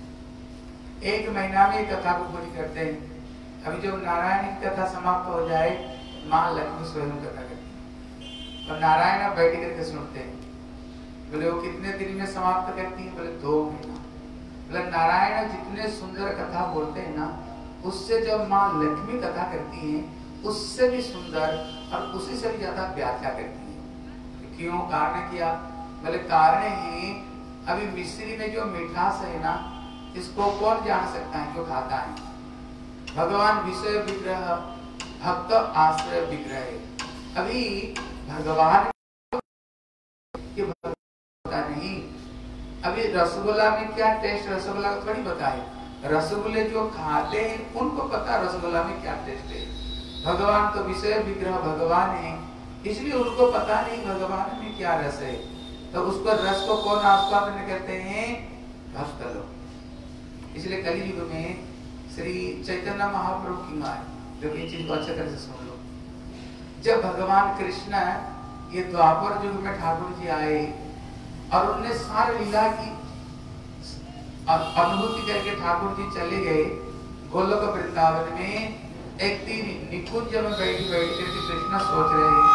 A: 1 महीना में कथा को पूरी करते हैं। अभी जब नारायण की कथा समाप्त हो जाए, माँ लक्ष्मी स्वयं कथा करती है और नारायण बैठ करके सुनते हैं। बोले वो कितने दिन में समाप्त करती है? बोले 2 महीना। बोले नारायण जितने सुंदर कथा बोलते हैं ना, उससे जब माँ लक्ष्मी कथा करती है उससे भी सुंदर और उसी से भी ज्यादा व्याख्या करती है। क्यों? कारण किया? बोले कारण है अभी मिश्री में जो मिठास है ना, इसको कौन जान सकता है? जो खाता है। भगवान विषय विग्रह भक्त आश्रय विग्रह। अभी भगवान पता नहीं, अभी रसगुल्ला में क्या टेस्ट, रसगुल्ला को थोड़ी पता है। रसगुल्ले जो खाते हैं उनको पता रसगुल्ला में क्या टेस्ट है। भगवान तो विषय विग्रह भगवान है, इसलिए उनको पता नहीं भगवान में क्या रस है। तो उसको रस को कौन आस्वादन करते हैं? भक्त लोग। इसलिए कलियुग में श्री चैतन्य महाप्रभु की मां, जो ये चीज को अच्छे तरह से सुन लो। जब भगवान कृष्ण ये द्वापर युग में ठाकुर जी आए और उनने सारी लीला की अनुभूति करके ठाकुर जी चले गए गोलोक वृंदावन में। एक दिन निकुंज में बैठ करके कृष्ण सोच रहे हैं।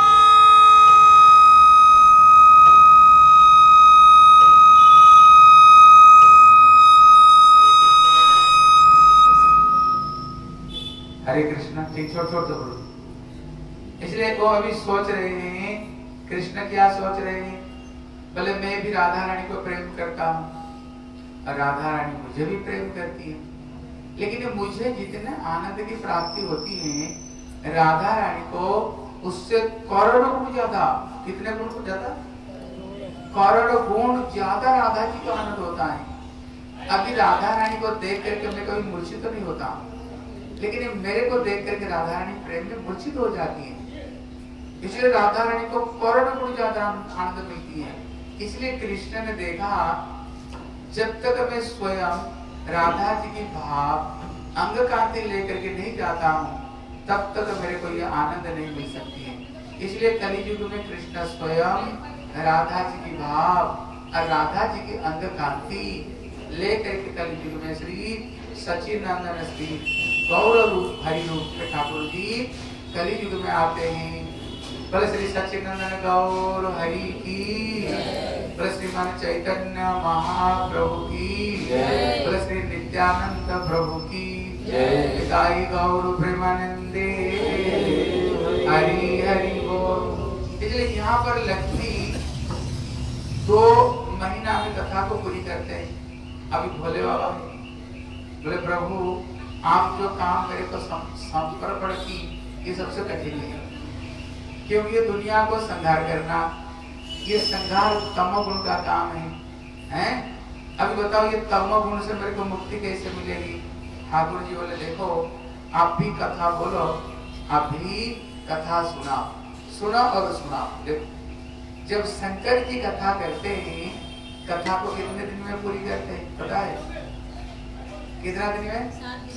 A: हरे कृष्ण ठीक छोड़ तो बोलो। इसलिए वो अभी सोच रहे हैं, कृष्ण क्या सोच रहे हैं? बोले मैं भी राधा रानी को प्रेम करता हूँ और राधा रानी मुझे भी प्रेम करती है, लेकिन मुझे जितने आनंद की प्राप्ति होती है राधा रानी को उससे करोड़ों गुण ज्यादा। कितने गुण को ज्यादा? करोड़ों गुण ज्यादा राधा जी को आनंद होता है। अभी राधा रानी को देख करके मैं कभी मूर्छित तो नहीं होता, लेकिन मेरे को देख करके राधा रानी प्रेम में मूर्छित हो जाती है। इसलिए राधा रानी को करोड़ों गुण ज्यादा आनंद मिलती है। इसलिए कृष्ण ने देखा जब तक मैं स्वयं राधा जी की भाव अंग कांति लेकर के नहीं जाता हूँ तब तक मेरे को यह आनंद नहीं मिल सकती है। इसलिए कलियुग में कृष्ण स्वयं राधा जी की भाव और राधा जी की अंग कांति लेकर के कलियुग में श्री सच्चिदानंद श्री गौर रूप हरि रूप में ठाकुर जी कलियुग में आते हैं। बोले श्री सच्चिदानंद गौर हरि की, बोले श्रीमान चैतन्य महाप्रभु की, बोले श्री नित्यानंद प्रभु की, निताई गौर प्रेमानंदे हरि हरि बोल। इसलिए यहाँ पर लक्ष्मी 2 महीना कथा को पूरी करते हैं। अभी भोले बाबा बोले प्रभु आप जो काम करे तो समर्पण की ये सबसे कठिन है, क्योंकि ये दुनिया को संहार करना, ये संहार तमोगुण का काम है। अभी बताओ ये तमोगुण से मेरे को मुक्ति कैसे मिलेगी? ठाकुर जी बोले देखो आप भी कथा बोलो, आप भी कथा सुना और सुना। देखो जब शंकर जी कथा करते हैं, कथा को कितने दिन में पूरी करते हैं पता है? कितना दिन में?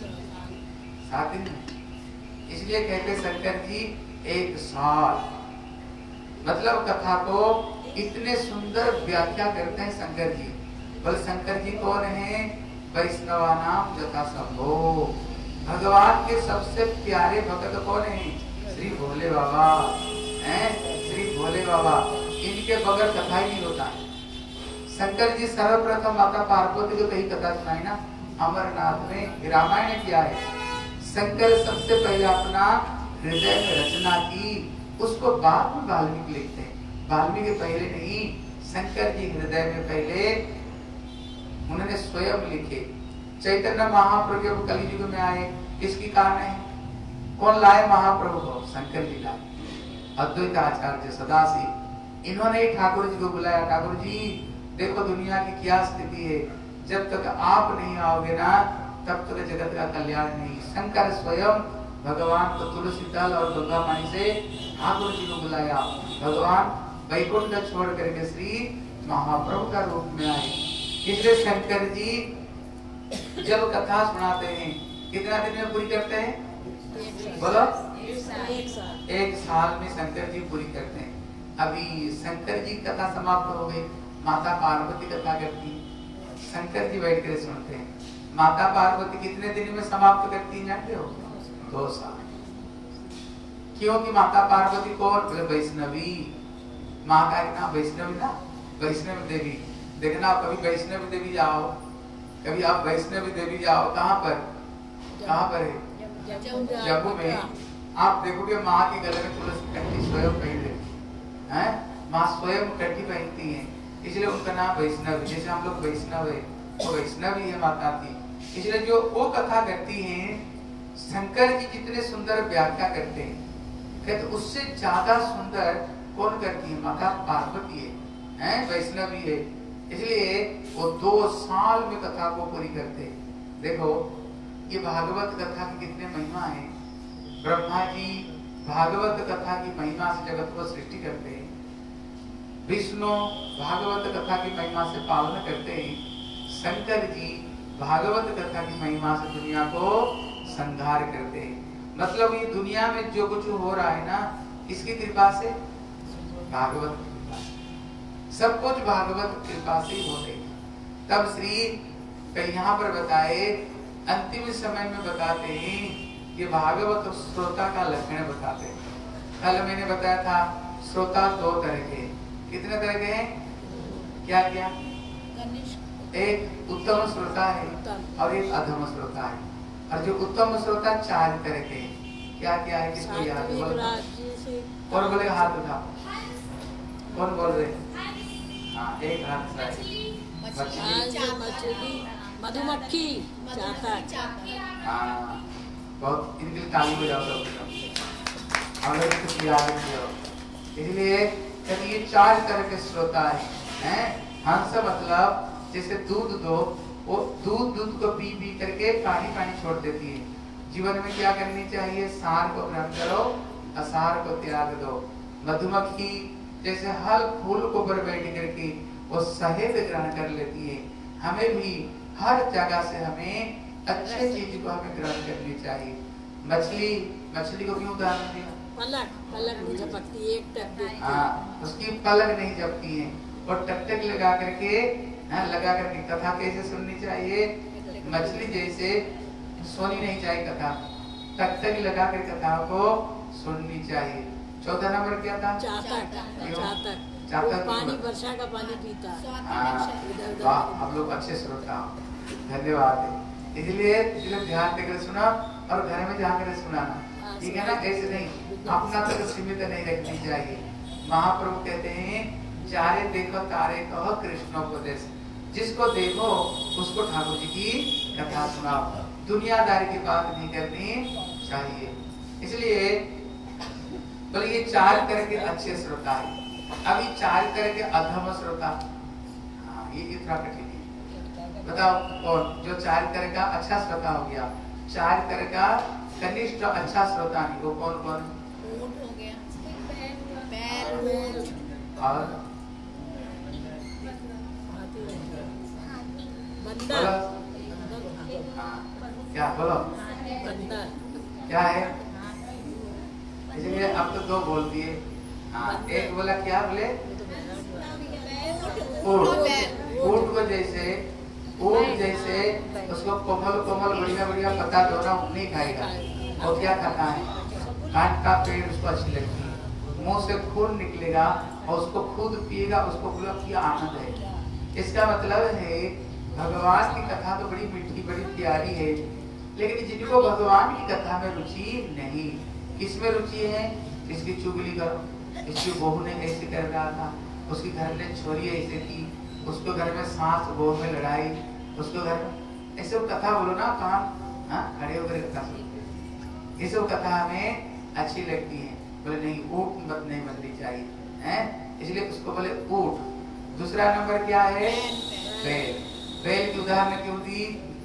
A: 7 दिन में। इसलिए कहते शंकर जी 1 साल, मतलब कथा को इतने सुंदर व्याख्या करते हैं शंकर जी। बोले शंकर जी कौन है? वैष्णवा नाम यथा संभो, भगवान के सबसे प्यारे भक्त कौन है? श्री भोले बाबा हैं, श्री भोले बाबा। इनके बगैर कथा ही नहीं होता है। शंकर जी सर्वप्रथम माता पार्वती को कही कथा सुनाई ना, अमरनाथ में रामायण किया है। शंकर सबसे पहले अपना हृदय में रचना की, उसको बाद में वाल्मीकि लिखते हैं। वाल्मीकि पहले नहीं, शंकर जी हृदय में पहले उन्होंने स्वयं लिखे। चैतन्य महाप्रभु जब कलयुग में आए, इसकी कारण है कौन लाए? महाप्रभु को शंकर जी लाए। अद्वैत आचार्य सदाशिव इन्होंने ठाकुर जी को बुलाया, ठाकुर जी देखो दुनिया की क्या स्थिति है, जब तक आप नहीं आओगे ना तब तक जगत का कल्याण नहीं। शंकर स्वयं भगवान को तुलसी दल और गंगा पानी से ठाकुर जी को बुलाया। भगवान वैकुंठ छोड़ करके श्री महाप्रभु का रूप में आए। इसलिए शंकर जी जब कथा सुनाते हैं कितना दिन में पूरी करते हैं? बोलो 1 साल में शंकर जी पूरी करते हैं। अभी शंकर जी कथा समाप्त हो गई, माता पार्वती कथा करती है, शंकर जी बैठ कर सुनते हैं। माता पार्वती कितने दिन में समाप्त करती है जानते हो? 2 साल। क्योंकि माता पार्वती कौन? वैष्णवी। माँ का नाम वैष्णवी ना, वैष्णवी देवी। देखना कभी वैष्णवी देवी जाओ, कभी आप वैष्णवी देवी जाओ, कहाँ पर है? जम्मू में। आप देखोगे माँ के गले में तुलसी कंठी स्वयं पहन लेती है, माँ स्वयं कंठी पहनती है, इसलिए उनका नाम वैष्णव। जैसे हम लोग वैष्णव है, वो वैष्णवी है माता की। इसलिए जो वो कथा करती हैं, शंकर जी जितने सुंदर व्याख्या करते हैं, कहते उससे ज्यादा सुंदर कौन करती है? माता पार्वती है, वैष्णवी है। इसलिए वो 2 साल में कथा को पूरी करते हैं। देखो ये भागवत कथा की कितने महिमा है। ब्रह्मा जी भागवत कथा की महिमा से जगत को सृष्टि करते हैं, विष्णु भागवत कथा की महिमा से पालन करते हैं, शंकर जी भागवत कथा की महिमा से दुनिया को संहार करते हैं। मतलब ये दुनिया में जो कुछ हो रहा है ना, इसकी कृपा से, भागवत की कृपा से, सब कुछ भागवत कृपा से ही होते हैं। तब श्री यहाँ पर बताए, अंतिम समय में बताते हैं, ये भागवत श्रोता का लक्षण बताते हैं। कल मैंने बताया था श्रोता 2 तरह के। कितने तरह के हैं? क्या क्या? एक उत्तम श्रोता है और एक अधम श्रोता है। और जो उत्तम श्रोता 4 तरह के हैं। क्या क्या है? किसको याद है? कौन बोलेगा? हाथ उठा। कौन बोल रहे? हाँ, एक हाथ मछली,
C: मधुमक्खी,
A: हाँ, बहुत इनके लिए ताली बजाओ सब। हम लोग कुछ याद किया। इसलिए ये 4 तरह के श्रोता हैं। हंस मतलब जैसे दूध दो, वो दूध को पी करके पानी छोड़ देती है। जीवन में क्या करनी चाहिए? सार को ग्रहण करो, असार को त्याग दो। मधुमक्खी जैसे हर फूल को पर बैठ करके वो शहद ग्रहण कर लेती है। हमें भी हर जगह से हमें अच्छे चीज को हमें ग्रहण करनी चाहिए। मछली को क्यों उदाहरण दिया?
C: पलक नहीं झपकती, एक टक देखती।
A: हाँ, उसकी पलक नहीं झपकती है। और टक लगा करके कथा कैसे सुननी चाहिए? मछली जैसे सोनी नहीं चाहिए कथा, टक लगा कर कथा को सुननी चाहिए। 4था नंबर क्या था? चातक
C: पानी, वर्षा का पानी पीता।
A: वाह, आप लोग अच्छे श्रोता, धन्यवाद। इसलिए ध्यान देकर सुना और घर में जाकर सुनाना, ठीक है ना? ऐसे नहीं, अपना तक सीमित नहीं रखनी चाहिए। महाप्रभु कहते हैं, चारे देखो तारे कहो कृष्णोपदेश। जिसको देखो उसको ठाकुर जी की कथा सुनाओ, दुनियादारी की बात नहीं करनी चाहिए। इसलिए बोले ये 4 तरह के अच्छे श्रोता है, अभी 4 तरह के अधम श्रोता। हाँ ये थोड़ा कठिन है। बताओ कौन जो 4 तरह का अच्छा श्रोता हो गया, 4 तरह का कनिष्ठ अच्छा श्रोता नहीं, वो कौन कौन?
C: हो गया,
A: और
C: बंदर,
A: हाँ, क्या बोलो
C: बंदर,
A: क्या है? इसलिए अब तो 2 बोल दिए। हाँ एक बोला क्या बोले? ऊँट को जैसे ऊँट जैसे उसको कोमल कोमल बढ़िया बढ़िया पत्ता दो ना, ऊँट नहीं खाएगा। वो क्या खाता है? काट का पेड़ उसको अच्छी लगती है, मुंह से खून निकलेगा और उसको खुद पिएगा, उसको पूरा किया आनंद है। इसका मतलब है भगवान की कथा तो बड़ी मीठी बड़ी प्यारी है, लेकिन जिनको भगवान की कथा में रुचि नहीं, किसमें रुचि है? इसकी चुगली करो, इसकी बहू ने ऐसे कर रहा था, उसकी घर में छोरी ऐसे की, उसको घर में सास बहू में लड़ाई, उसको घर में ऐसे कथा बोलो ना, काम हाँ खड़े होकर कथा सुनते, ये सब कथा हमें अच्छी लगती है। बोले नहीं ऊँट मत नहीं बननी चाहिए हैं, इसलिए उसको बोले ऊँट। दूसरा नंबर क्या है? बैल। बैल की उदाहरण क्यों दी?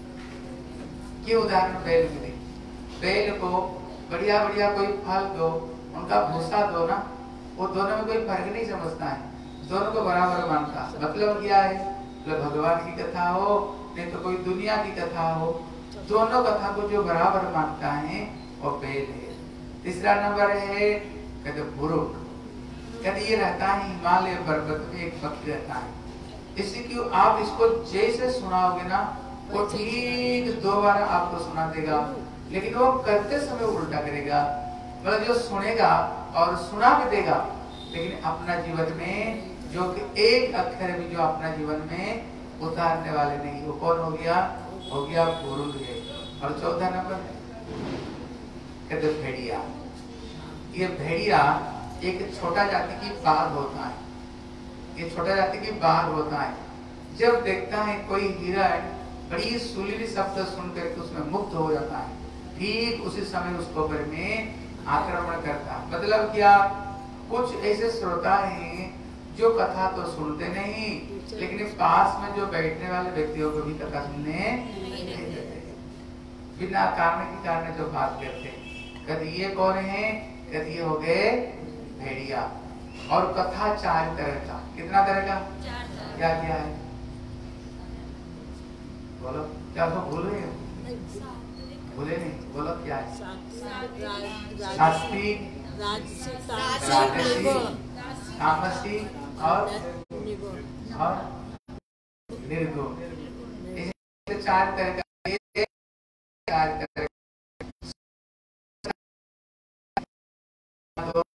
A: क्यों उदाहरण बैल की दी? बैल को बढ़िया बढ़िया कोई फल दो, उनका भूसा दो ना, वो दोनों में कोई फर्क नहीं समझता है, दोनों को बराबर मानता। मतलब क्या है? मतलब भगवान की कथा हो नहीं तो कोई दुनिया की कथा हो, दोनों कथा को जो बराबर मानता है वो बैल है। तीसरा नंबर है कहते बुरुक, कहते ये रहता है हिमालय पर्वत में एक पक्षी रहता है, इसी क्यों आप इसको जैसे सुनाओगे ना वो ठीक 2 बार आपको सुना देगा, लेकिन वो करते समय उल्टा करेगा। मतलब जो सुनेगा और सुना भी देगा, लेकिन अपना जीवन में जो कि एक अक्षर भी जो अपना जीवन में उतारने वाले नहीं, वो कौन हो गया? हो गया गुरु है। और चौथा नंबर कहते भेड़िया। ये भेड़िया एक छोटा जाति की बाघ होता है, ये छोटा जाति की बाघ होता है। जब देखता है कोई हिरण बड़ी सुरीली शब्द सुनकर उसमें मुक्त हो जाता है, ठीक उसी समय उसको ऊपर में आक्रमण करता है। मतलब क्या? कुछ ऐसे श्रोता हैं जो कथा तो सुनते नहीं, लेकिन पास में जो बैठने वाले व्यक्तियों को भी कथा सुनने नहीं देते, बिना कारण के कारण जो बात करते हैं। कहते ये कौन है? कहते ये हो गए भेड़िया। और कथा 4 तरह का, कितना तरह का? क्या क्या है बोलो, क्या तो भूल रहे हो? भूले नहीं, बोलो क्या है? शास्त्री, राजसी, तामसी और निर्गुण। इसे 4 तरह का, 4 तरह का